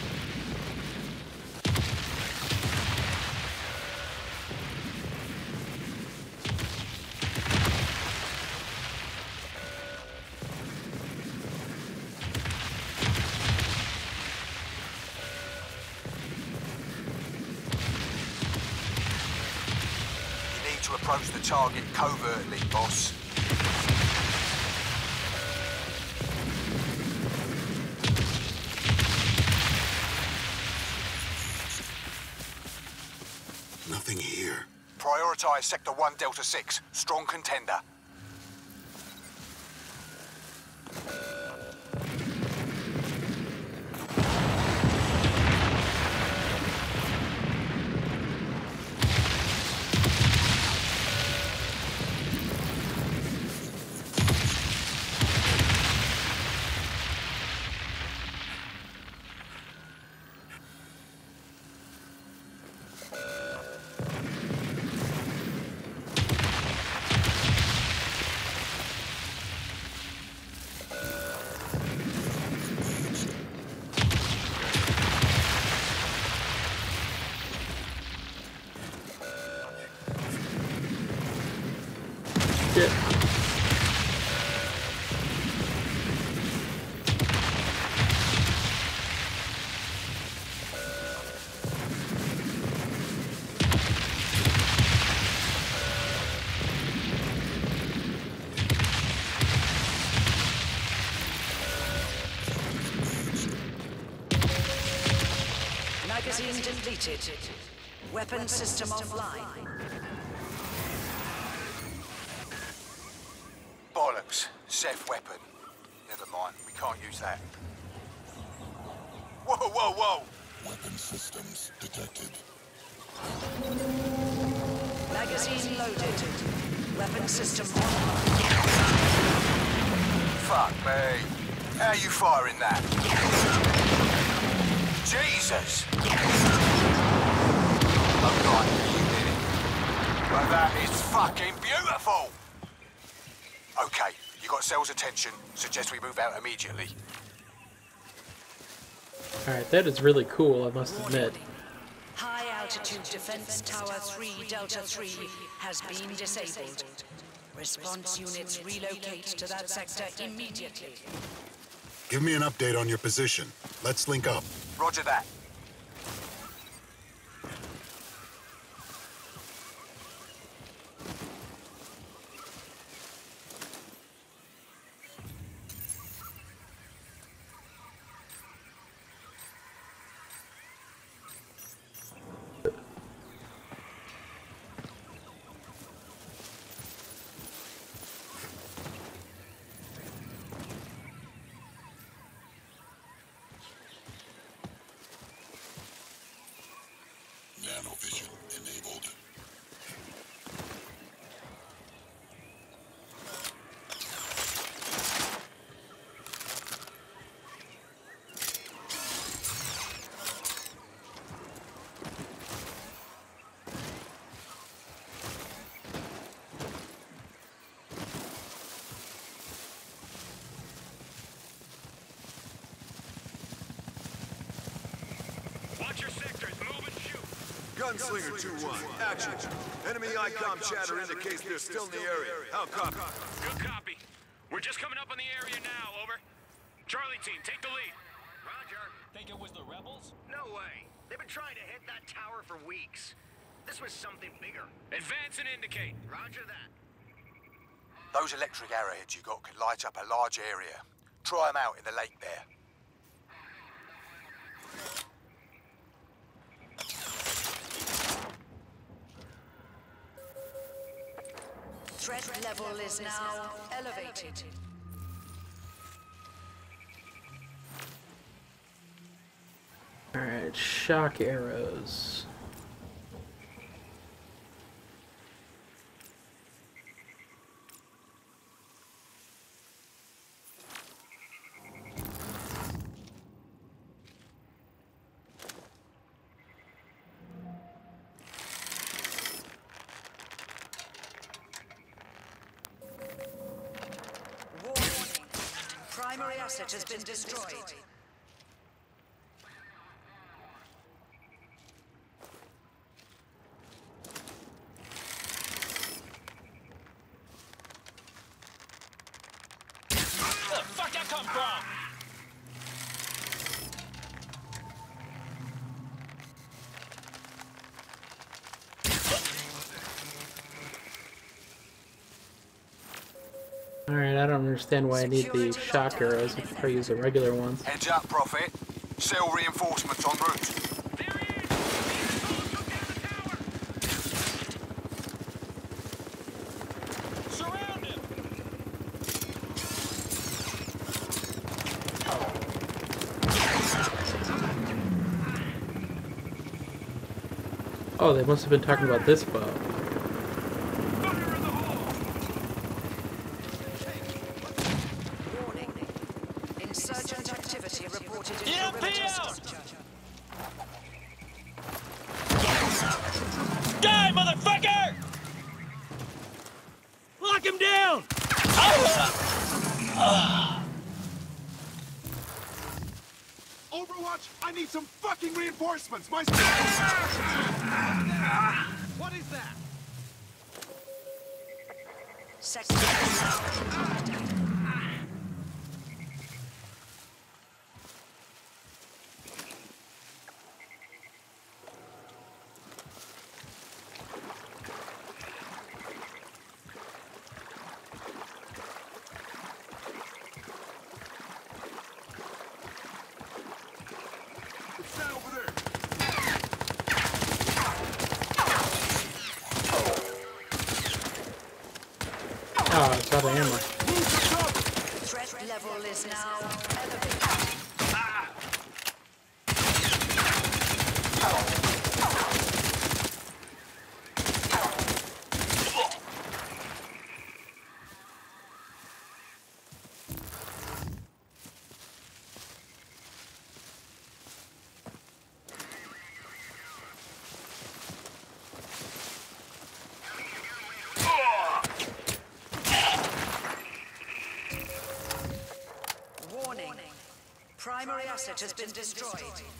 You need to approach the target covertly, boss. Nothing here. Prioritize Sector 1 Delta 6. Strong contender. Shit. completed. Weapon system offline. Bollocks. Ceph weapon. Never mind, we can't use that. Whoa, whoa, whoa! Weapon systems detected. Magazine loaded. Weapon system online. Fuck me. How are you firing that? Jesus! Oh God, you did it. But that is fucking beautiful! Okay, you got Cell's attention. Suggest we move out immediately. Alright, that is really cool, I must admit. High altitude defense tower 3 Delta 3 has been disabled. Response units relocate to that sector immediately. Give me an update on your position. Let's link up. Roger that. Nanovision enabled. Watch your sectors, move and shoot. Gunslinger 2-1, action. Enemy ICOM chatter indicates they're still in the area. How copy? Good copy. We're just coming up on the area now, over. Charlie team, take the lead. Roger. Think it was the rebels? No way. They've been trying to hit that tower for weeks. This was something bigger. Advance and indicate. Roger that. Those electric arrowheads you got can light up a large area. Try them out in the lake there. Threat level is now elevated. Alright, shock arrows. Warning. Primary asset has been destroyed. Where the fuck that come from? Alright, I don't understand why I need the shock arrows if I use the regular ones. Heads up, Prophet. Cell reinforcements en route. There he is! Look down the tower! Surround him! Oh, they must have been talking about this bow. Fire in the hole! Warning. Insurgent activity reported in EMP perimeter out! structure. Die, motherfucker! Lock him down! Overwatch, I need some fucking reinforcements. My... What is that? Sector is now It's that over there. out of ammo. Threat level is now elevated. Warning. Primary asset has been destroyed.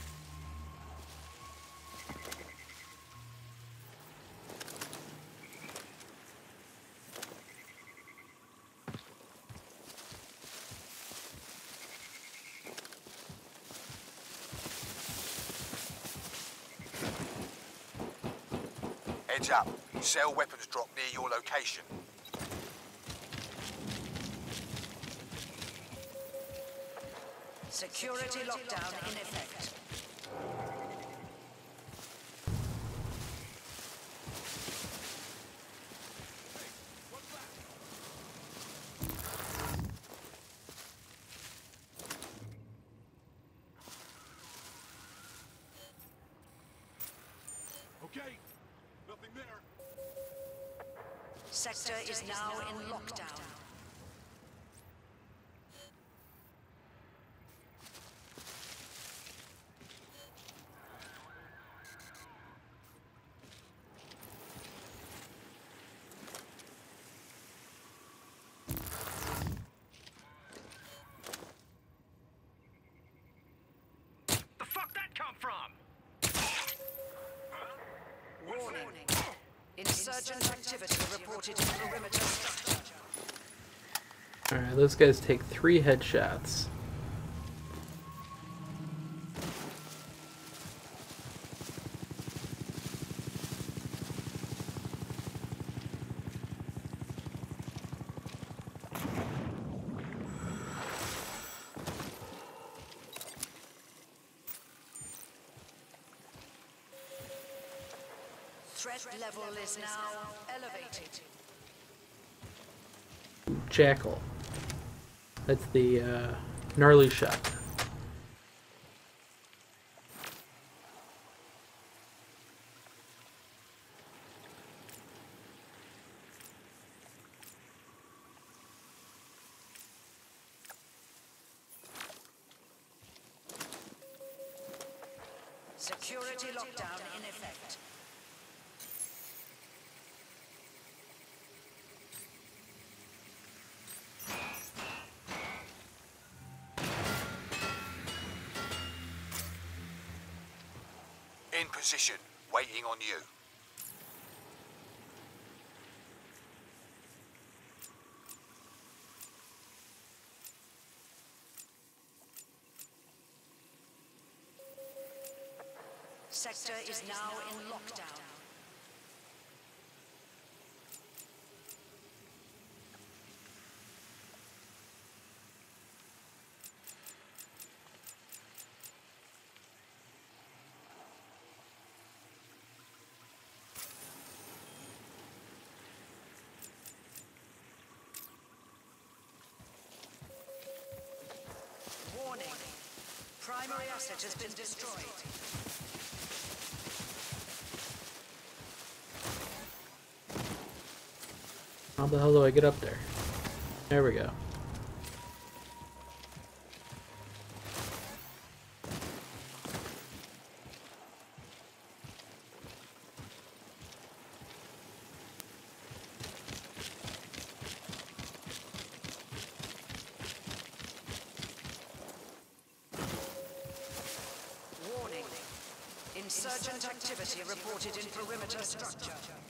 Heads up. Cell weapons drop near your location. Security lockdown in effect. Okay. Nothing there. Sector is now in lockdown. The fuck that come from? Warning. Insurgent activity reported in perimeter structure. Alright, those guys take 3 headshots. Threat level is now elevated. Jackal. That's the gnarly shot. Security lockdown in effect. In position, waiting on you. Sector is now in lockdown. Warning. Primary asset has been destroyed. How the hell do I get up there? There we go. Warning. Insurgent activity reported in perimeter structure.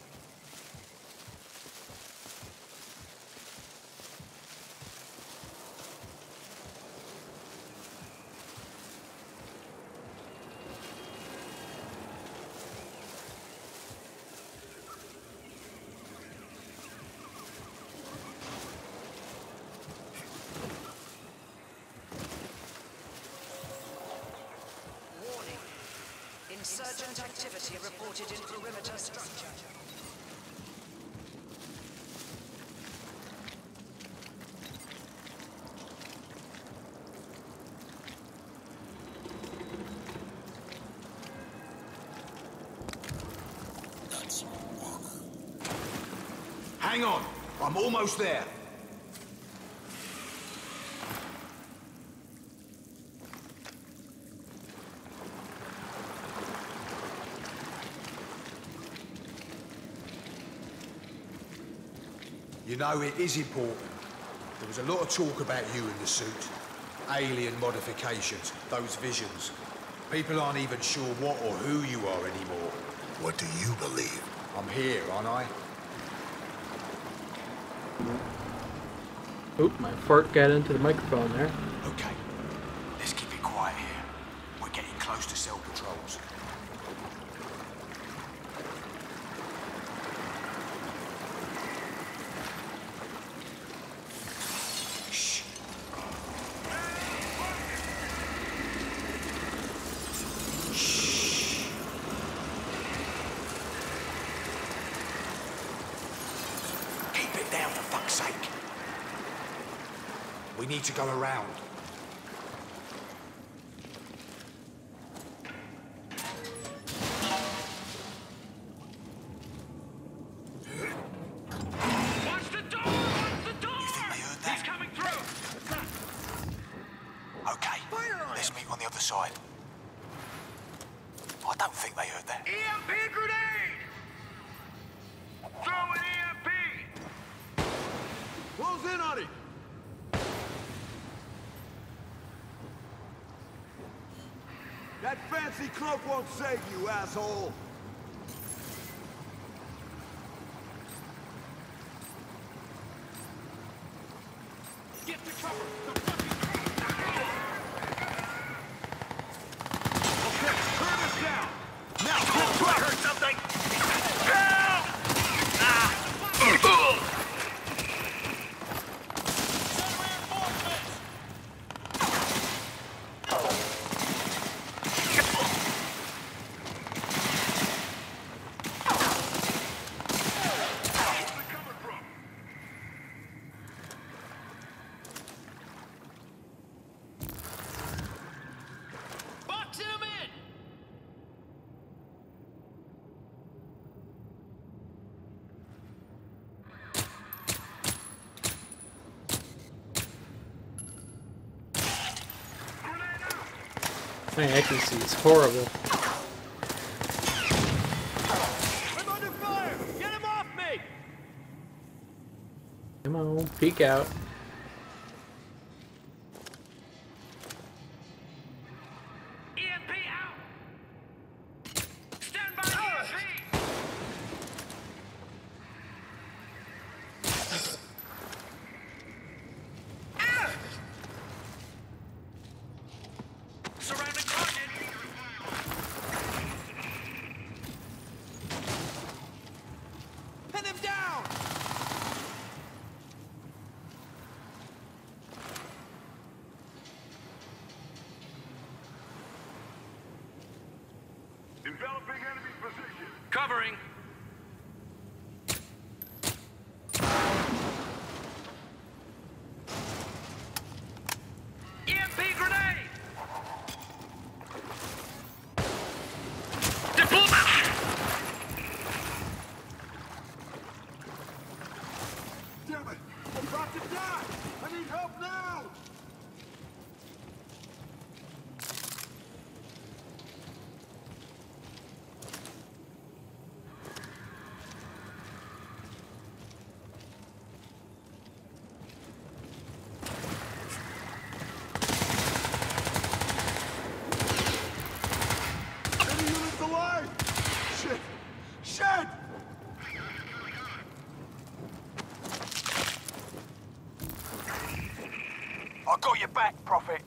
Warning. Insurgent activity reported in perimeter structure. Hang on. I'm almost there. You know, it is important. There was a lot of talk about you in the suit. Alien modifications, those visions. People aren't even sure what or who you are anymore. What do you believe? I'm here, aren't I? Oop, my fart got into the microphone there. Okay. Let's keep it quiet here. We're getting close to cell patrols. Shh. Shh. Keep it down, for fuck's sake. We need to go around. Watch the door! Watch the door! You think they heard that? He's coming through! Okay, let's meet on the other side. I don't think they heard that. EMP grenade! Throw an EMP! Close in on it! That fancy cloak won't save you, asshole! Get to cover! The fucking... Okay, turn this down! Now, I heard something! Box him in! My accuracy is horrible. I'm under fire! Get him off me! Come on, peek out. EMP out! Stand by EMP! Surrounding target! Pin him down! Enveloping enemy position. Covering! EMP grenade! Deployment! Damn it! I'm about to die! I need help now! Any units alive? Shit! Shit! I got your back, Prophet.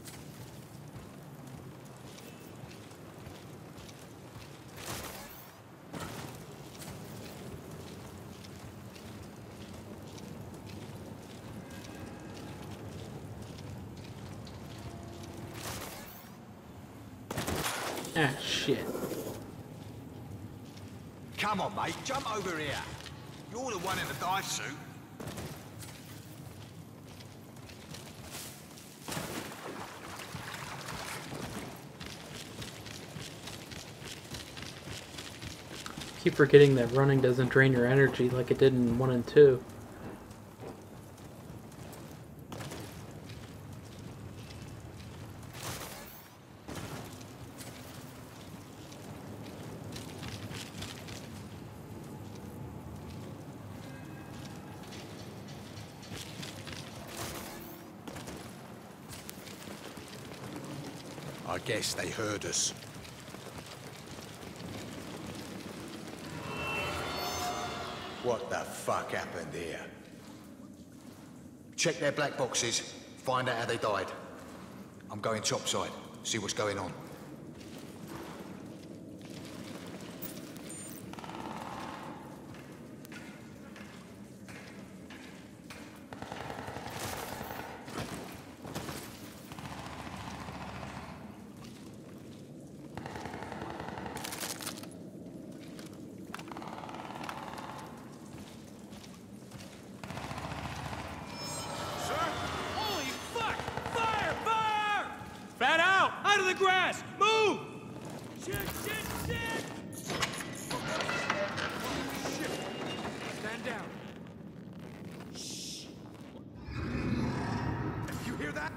Ah, shit. Come on, mate, jump over here. You're the one in the dive suit. Keep forgetting that running doesn't drain your energy like it did in 1 and 2. I guess they heard us. What the fuck happened here? Check their black boxes, find out how they died. I'm going topside, see what's going on. Out of the grass! Move! Shit, shit, shit! Shit! Stand down. Shh. You hear that?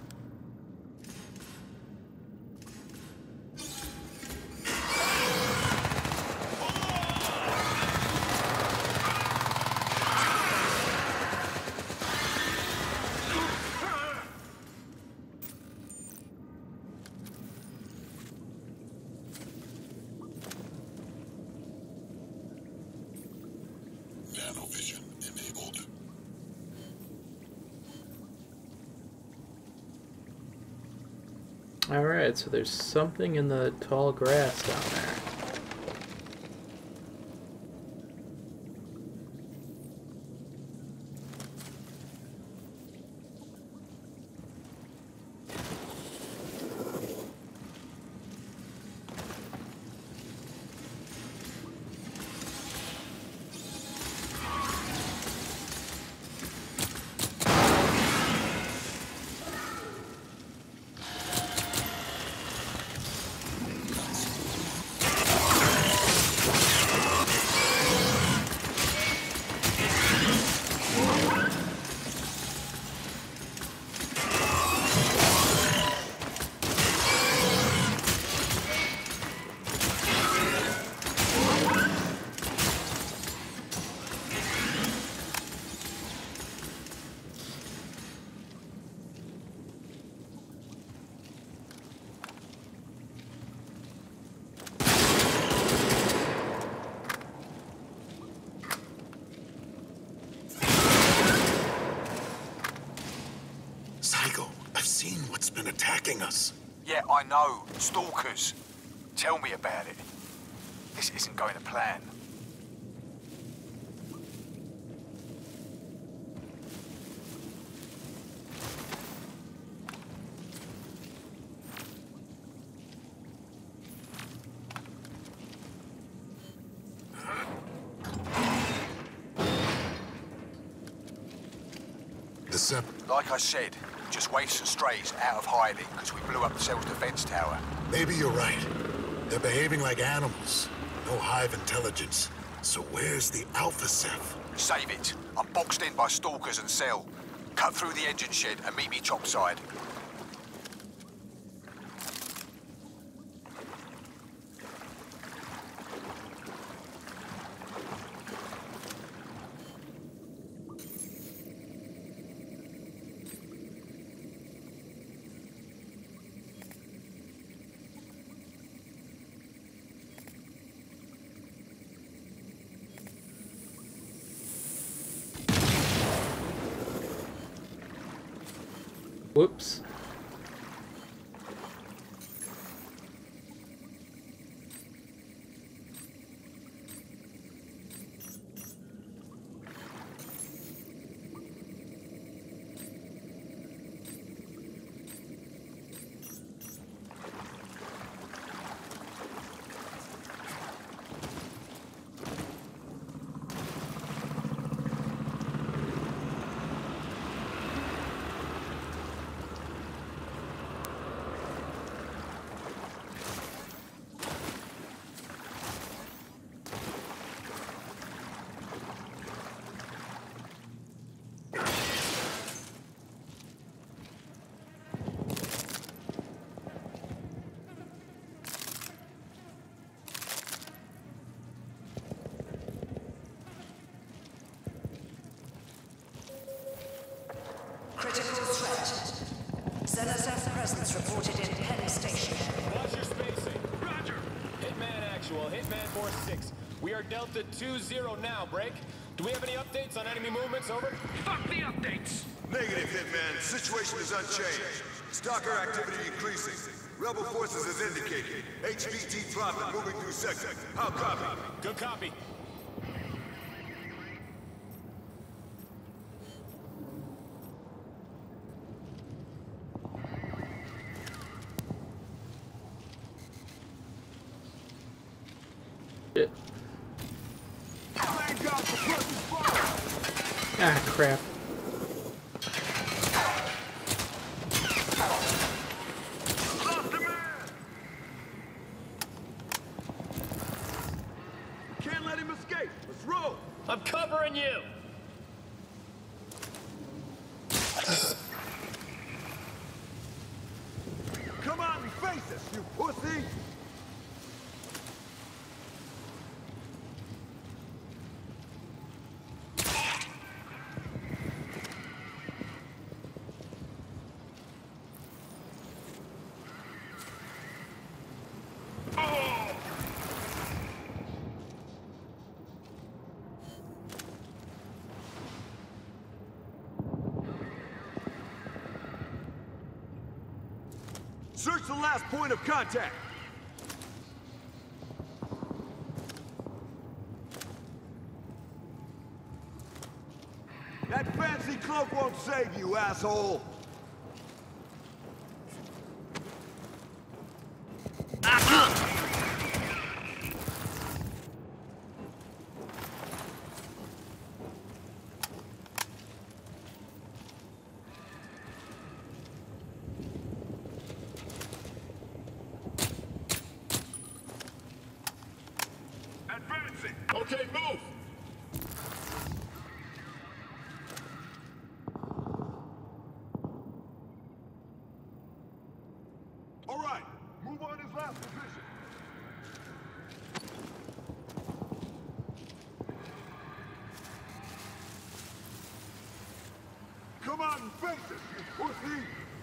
Nanovision enabled. Alright, so there's something in the tall grass down there. I've seen what's been attacking us. Yeah, I know. Stalkers. Tell me about it. This isn't going to plan. Like I said, just waifs and strays out of hiding because we blew up the cell's defense tower. Maybe you're right. They're behaving like animals. No hive intelligence. So where's the Alpha Ceph? Save it. I'm boxed in by stalkers and cell. Cut through the engine shed and meet me topside. Whoops. Critical threat. Xenoseth presence reported in Penn Station. 946. We are Delta 2-0 now, break. Do we have any updates on enemy movements, over? Fuck the updates! Negative, Hitman. Situation is unchanged. Stalker activity increasing. Rebel forces as indicated. HVT droplet moving through sector. How copy? Good copy. Shit. Ah, crap. Can't let him escape. Let's roll. I'm covering you! Come on and face us, you pussy! Search the last point of contact. That fancy cloak won't save you, asshole. Advancing. Okay, move. All right, move on his last position. Come on and face it, you pussy!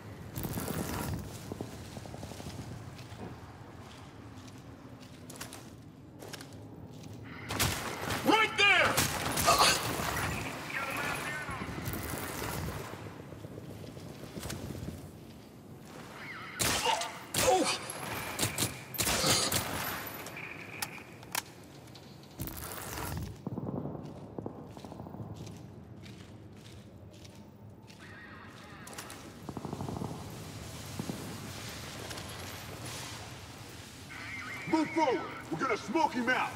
Right there! Move forward. We're gonna smoke him out.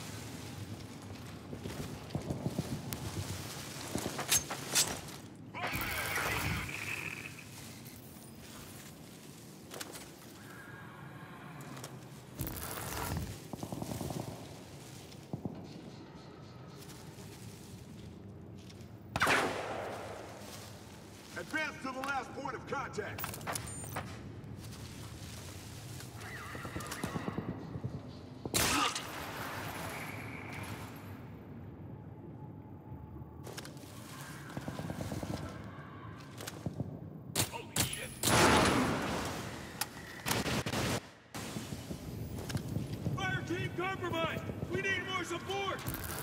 Advance to the last point of contact. Fire team compromised! We need more support!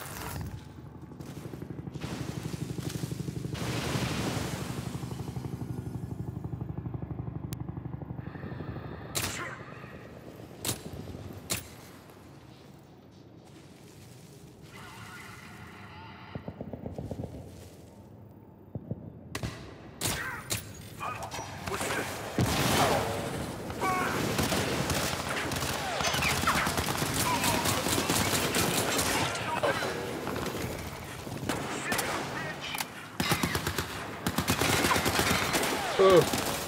Oh.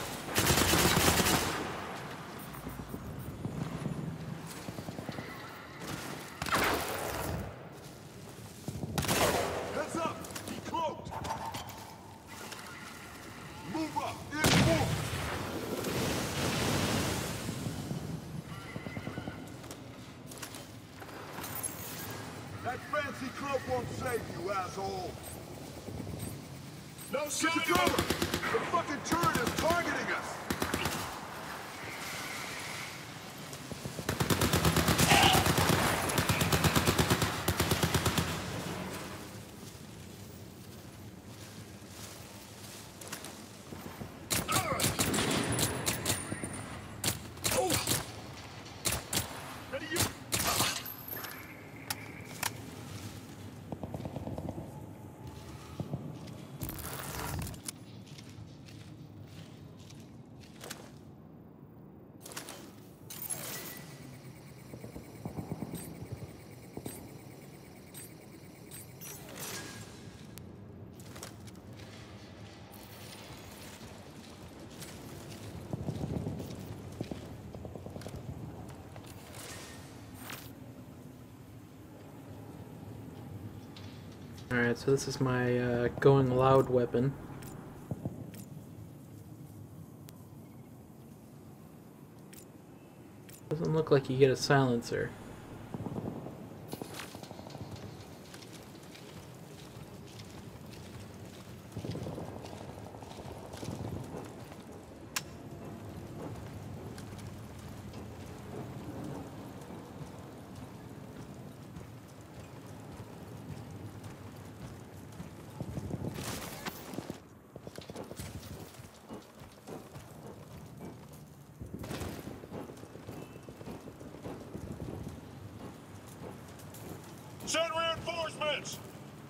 Heads up! He cloaked! Move up! In move! That fancy cloak won't save you, asshole! No Get to cover! The fucking turret is targeting us! Alright, so this is my going loud weapon. Doesn't look like you get a silencer. Send reinforcements!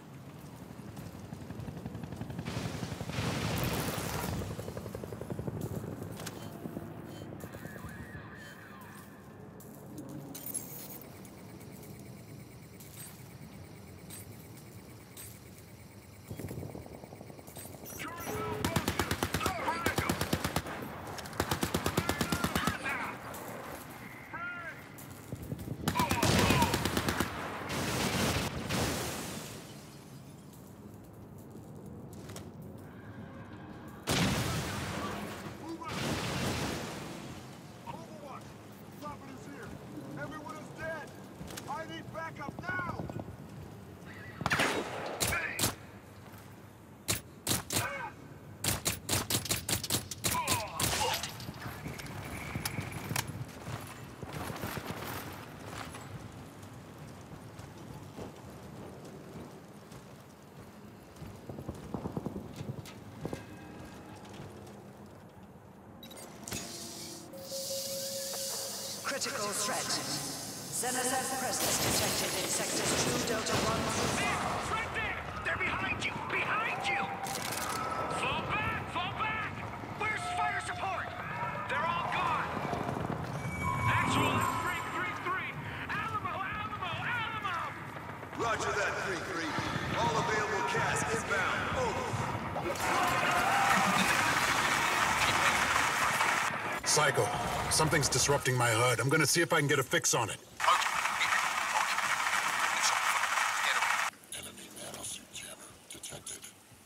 Critical threat. Xenosat presence detected in sectors 2 Delta 1 through 5. It's right there! They're behind you! Behind you! Fall back! Fall back! Where's fire support? They're all gone! Actual, 333! Alamo! Alamo! Alamo! Roger that, 3-3. All available cast inbound. Over. Psycho, something's disrupting my HUD. I'm gonna see if I can get a fix on it. Enemy nanosuit jammer detected.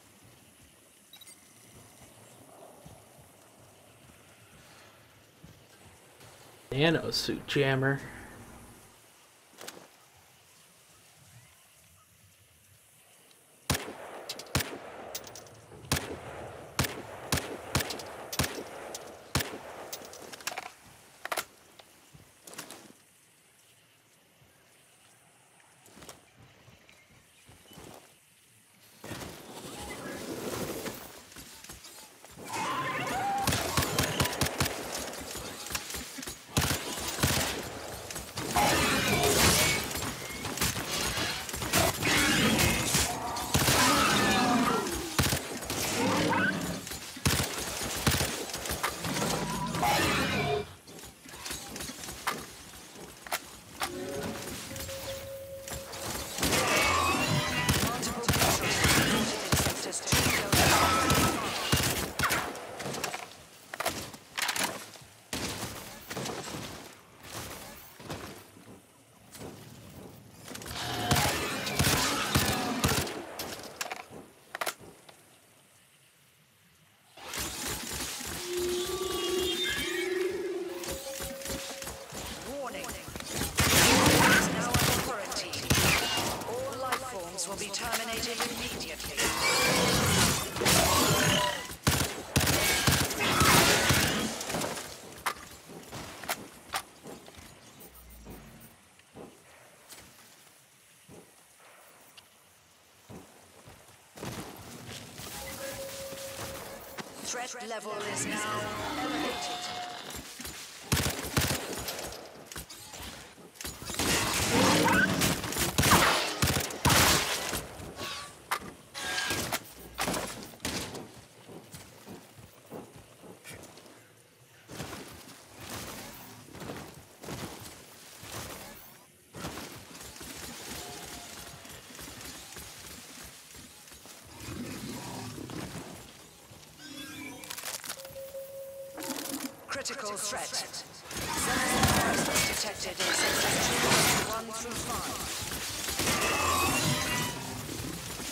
Nanosuit jammer. Will be terminated immediately. Threat level is now elevated. Critical threat. Xenosat detected in sectors 1 through 5.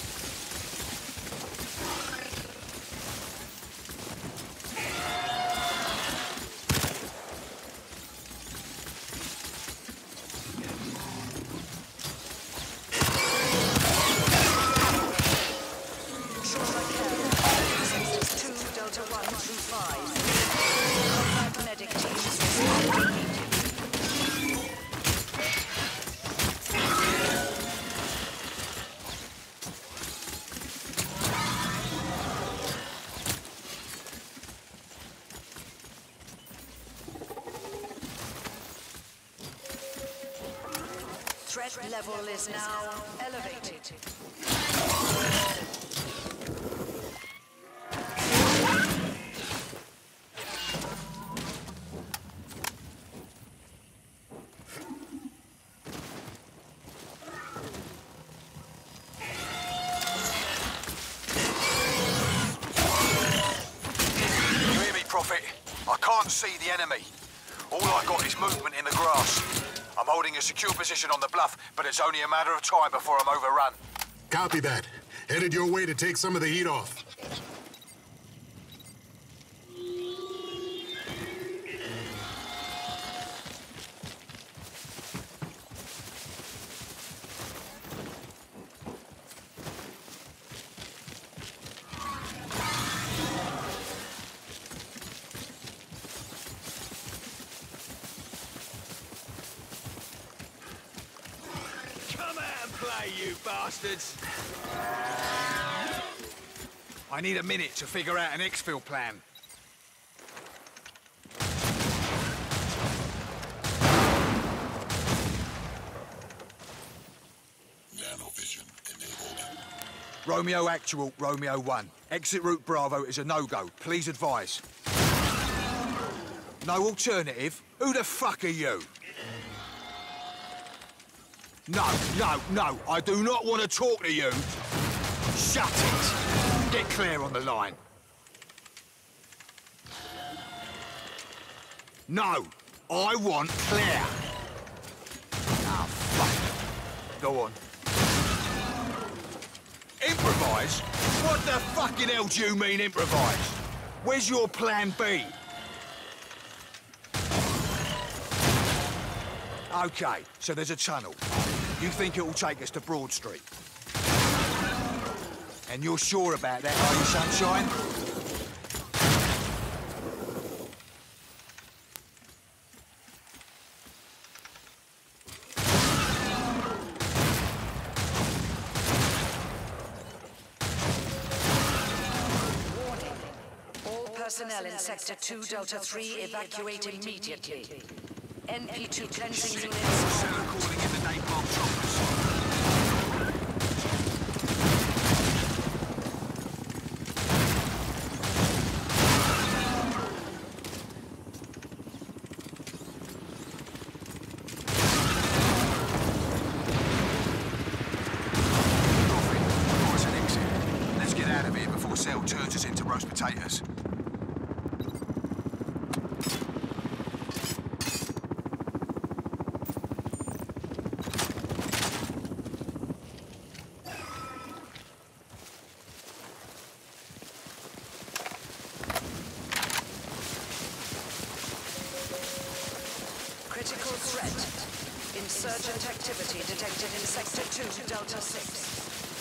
Threat level is now elevated. Prophet, I can't see the enemy. All I got is movement in the grass. I'm holding a secure position on the bluff, but it's only a matter of time before I'm overrun. Copy that. Headed your way to take some of the heat off. You bastards! I need a minute to figure out an exfil plan. Nanovision enabled. Romeo Actual, Romeo 1. Exit route Bravo is a no-go. Please advise. No alternative? Who the fuck are you? No, I do not want to talk to you. Shut it. Get clear on the line. No, I want clear. Oh, fuck. Go on. Improvise? What the fucking hell do you mean improvise? Where's your plan B? Okay, so there's a tunnel. You think it will take us to Broad Street? And you're sure about that, are you, Sunshine? Warning. All personnel in Sector 2, Delta 3 evacuate immediately. NP2 cleansing units. Cellar calling in the napalm choppers. Force an exit. Let's get out of here before Cell turns us into roast potatoes. Critical threat. Insurgent activity detected in Sector 2, Delta 6.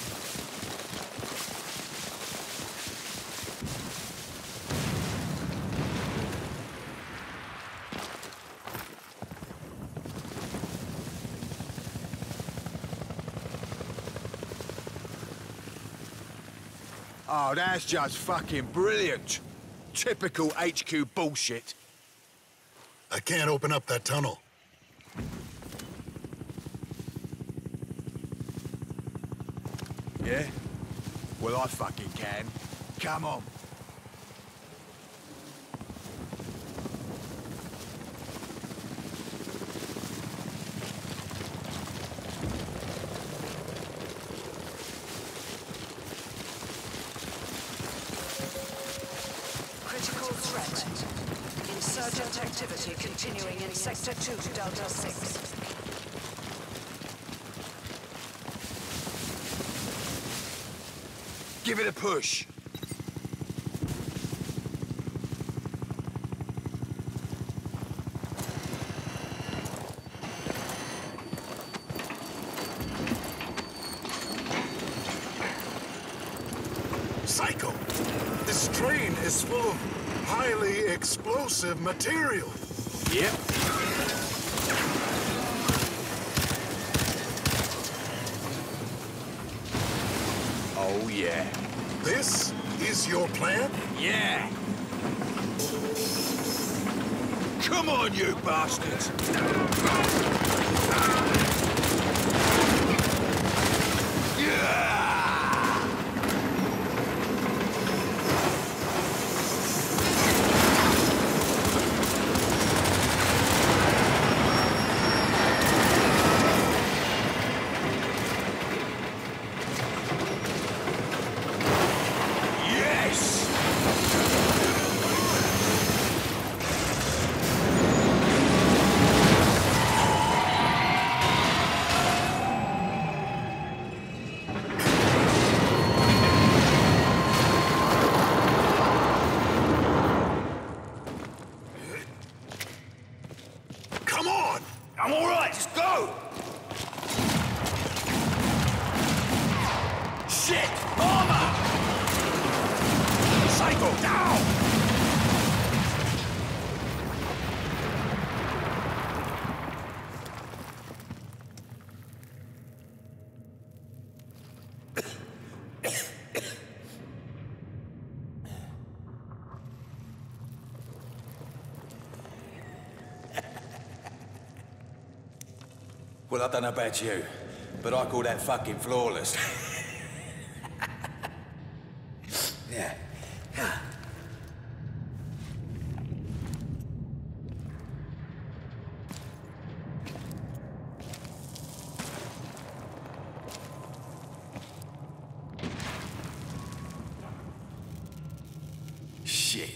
Oh, that's just fucking brilliant. Typical HQ bullshit. I can't open up that tunnel. Yeah? Well, I fucking can. Come on. Critical threat. Insurgent activity continuing in Sector 2, Delta 6. Give it a push. Psycho! This train is full of highly explosive material. Yep. Oh, yeah. This is your plan? Yeah. Come on, you bastards! Shit! Armor! Psycho, down! Well, I don't know about you, but I call that fucking flawless. Yeah. Shit.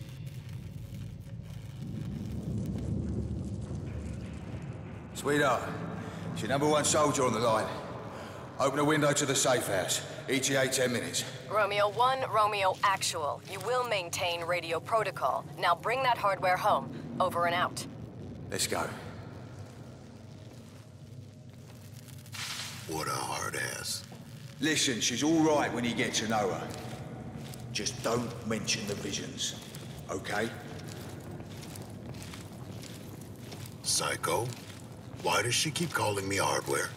Sweetheart, it's your #1 soldier on the line. Open a window to the safe house. ETA 10 minutes. Romeo 1, Romeo Actual. You will maintain radio protocol. Now bring that hardware home. Over and out. Let's go. What a hard ass. Listen, she's all right when you get to know her. Just don't mention the visions, okay? Psycho? Why does she keep calling me hardware?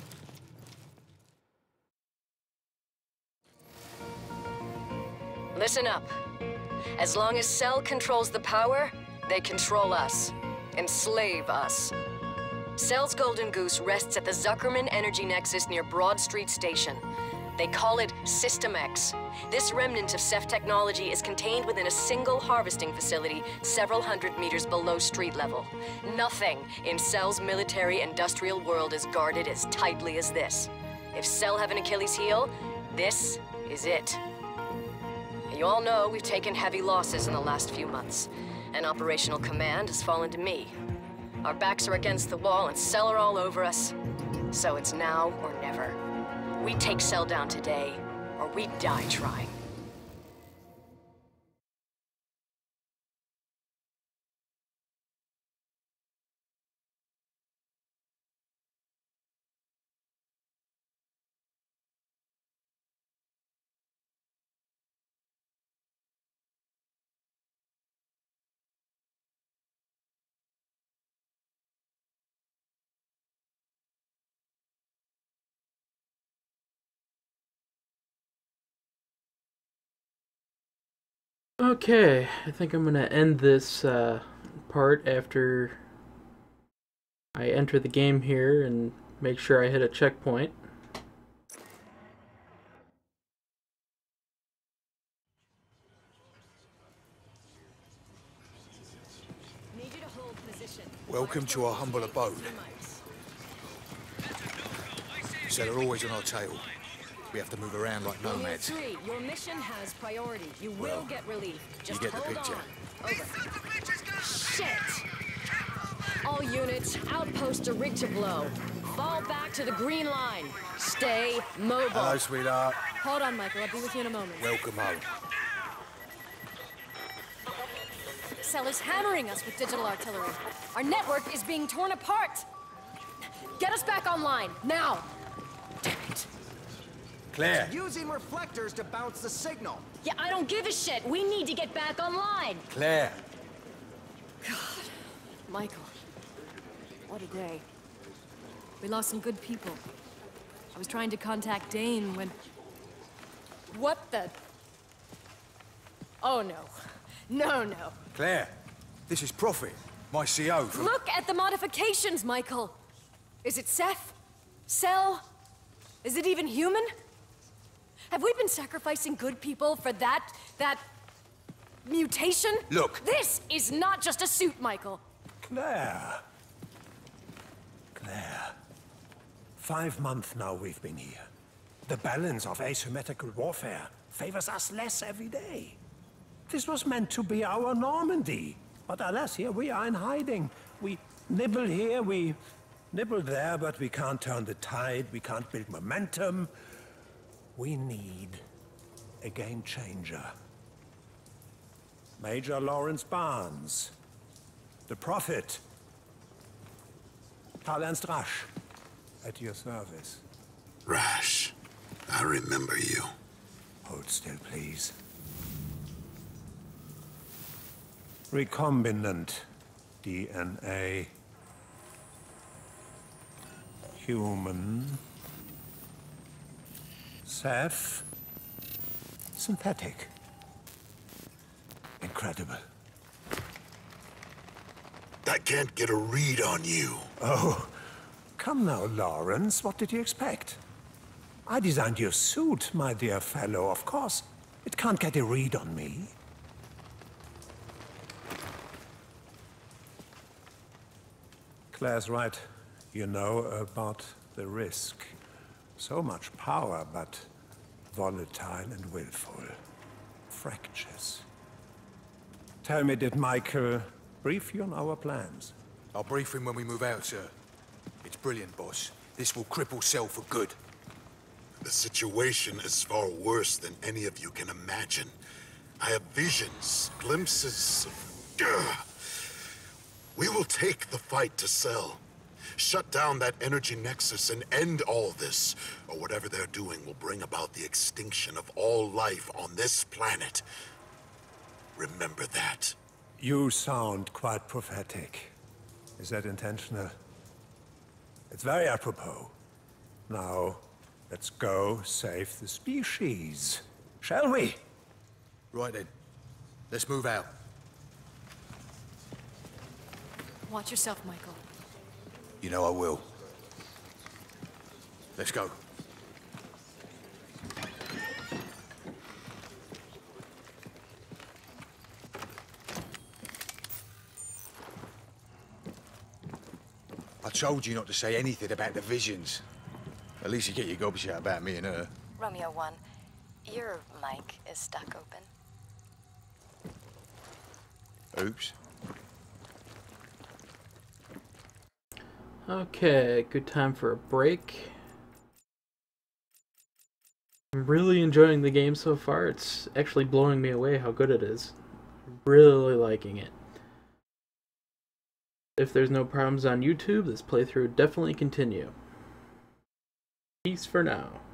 Listen up. As long as Cell controls the power, they control us. Enslave us. Cell's Golden Goose rests at the Zuckerman Energy Nexus near Broad Street Station. They call it System X. This remnant of Ceph technology is contained within a single harvesting facility several hundred meters below street level. Nothing in Cell's military-industrial world is guarded as tightly as this. If Cell have an Achilles heel, this is it. You all know we've taken heavy losses in the last few months, and operational command has fallen to me. Our backs are against the wall and Cell are all over us, so it's now or never. We take Cell down today, or we die trying. Okay, I think I'm gonna end this part after I enter the game here and make sure I hit a checkpoint. Welcome to our humble abode. So they're always on our tail. We have to move around like nomads. 3, your mission has priority. You will get relief. Just you get the hold picture. On. Over. Shit! All units, outpost are rigged to blow. Fall back to the green line. Stay mobile. Hello, sweetheart. Hold on, Michael. I'll be with you in a moment. Welcome home. Cell is hammering us with digital artillery. Our network is being torn apart. Get us back online, now! Damn it. Claire. Using reflectors to bounce the signal. Yeah, I don't give a shit. We need to get back online. Claire. God. Michael. What a day. We lost some good people. I was trying to contact Dane when... What the... Oh, no. No, no. Claire, this is Prophet, my CO from... Look at the modifications, Michael! Is it Ceph? Cell? Is it even human? Have we been sacrificing good people for that mutation? Look. This is not just a suit, Michael. Claire. Claire. 5 months now we've been here. The balance of asymmetrical warfare favors us less every day. This was meant to be our Normandy. But alas, here we are in hiding. We nibble here, we nibble there, but we can't turn the tide, we can't build momentum. We need a game changer. Major Lawrence Barnes. The Prophet. Karl Ernst Rasch. At your service. Rash. I remember you. Hold still, please. Recombinant DNA. Human. Ceph. Synthetic. Incredible. I can't get a read on you. Oh, come now, Lawrence. What did you expect? I designed your suit, my dear fellow. Of course, it can't get a read on me. Claire's right. You know about the risk. So much power, but volatile and willful. Fractures. Tell me, did Michael brief you on our plans? I'll brief him when we move out, sir. It's brilliant, boss. This will cripple Cell for good. The situation is far worse than any of you can imagine. I have visions, glimpses of... We will take the fight to Cell. Shut down that energy nexus and end all this. Or whatever they're doing will bring about the extinction of all life on this planet. Remember that. You sound quite prophetic. Is that intentional? It's very apropos. Now, let's go save the species. Shall we? Right then. Let's move out. Watch yourself, Michael. You know I will. Let's go. I told you not to say anything about the visions. At least you get your gobshite about me and her. Romeo 1, your mic is stuck open. Oops. Okay, good time for a break. I'm really enjoying the game so far. It's actually blowing me away how good it is. Really liking it. If there's no problems on YouTube, this playthrough would definitely continue. Peace for now.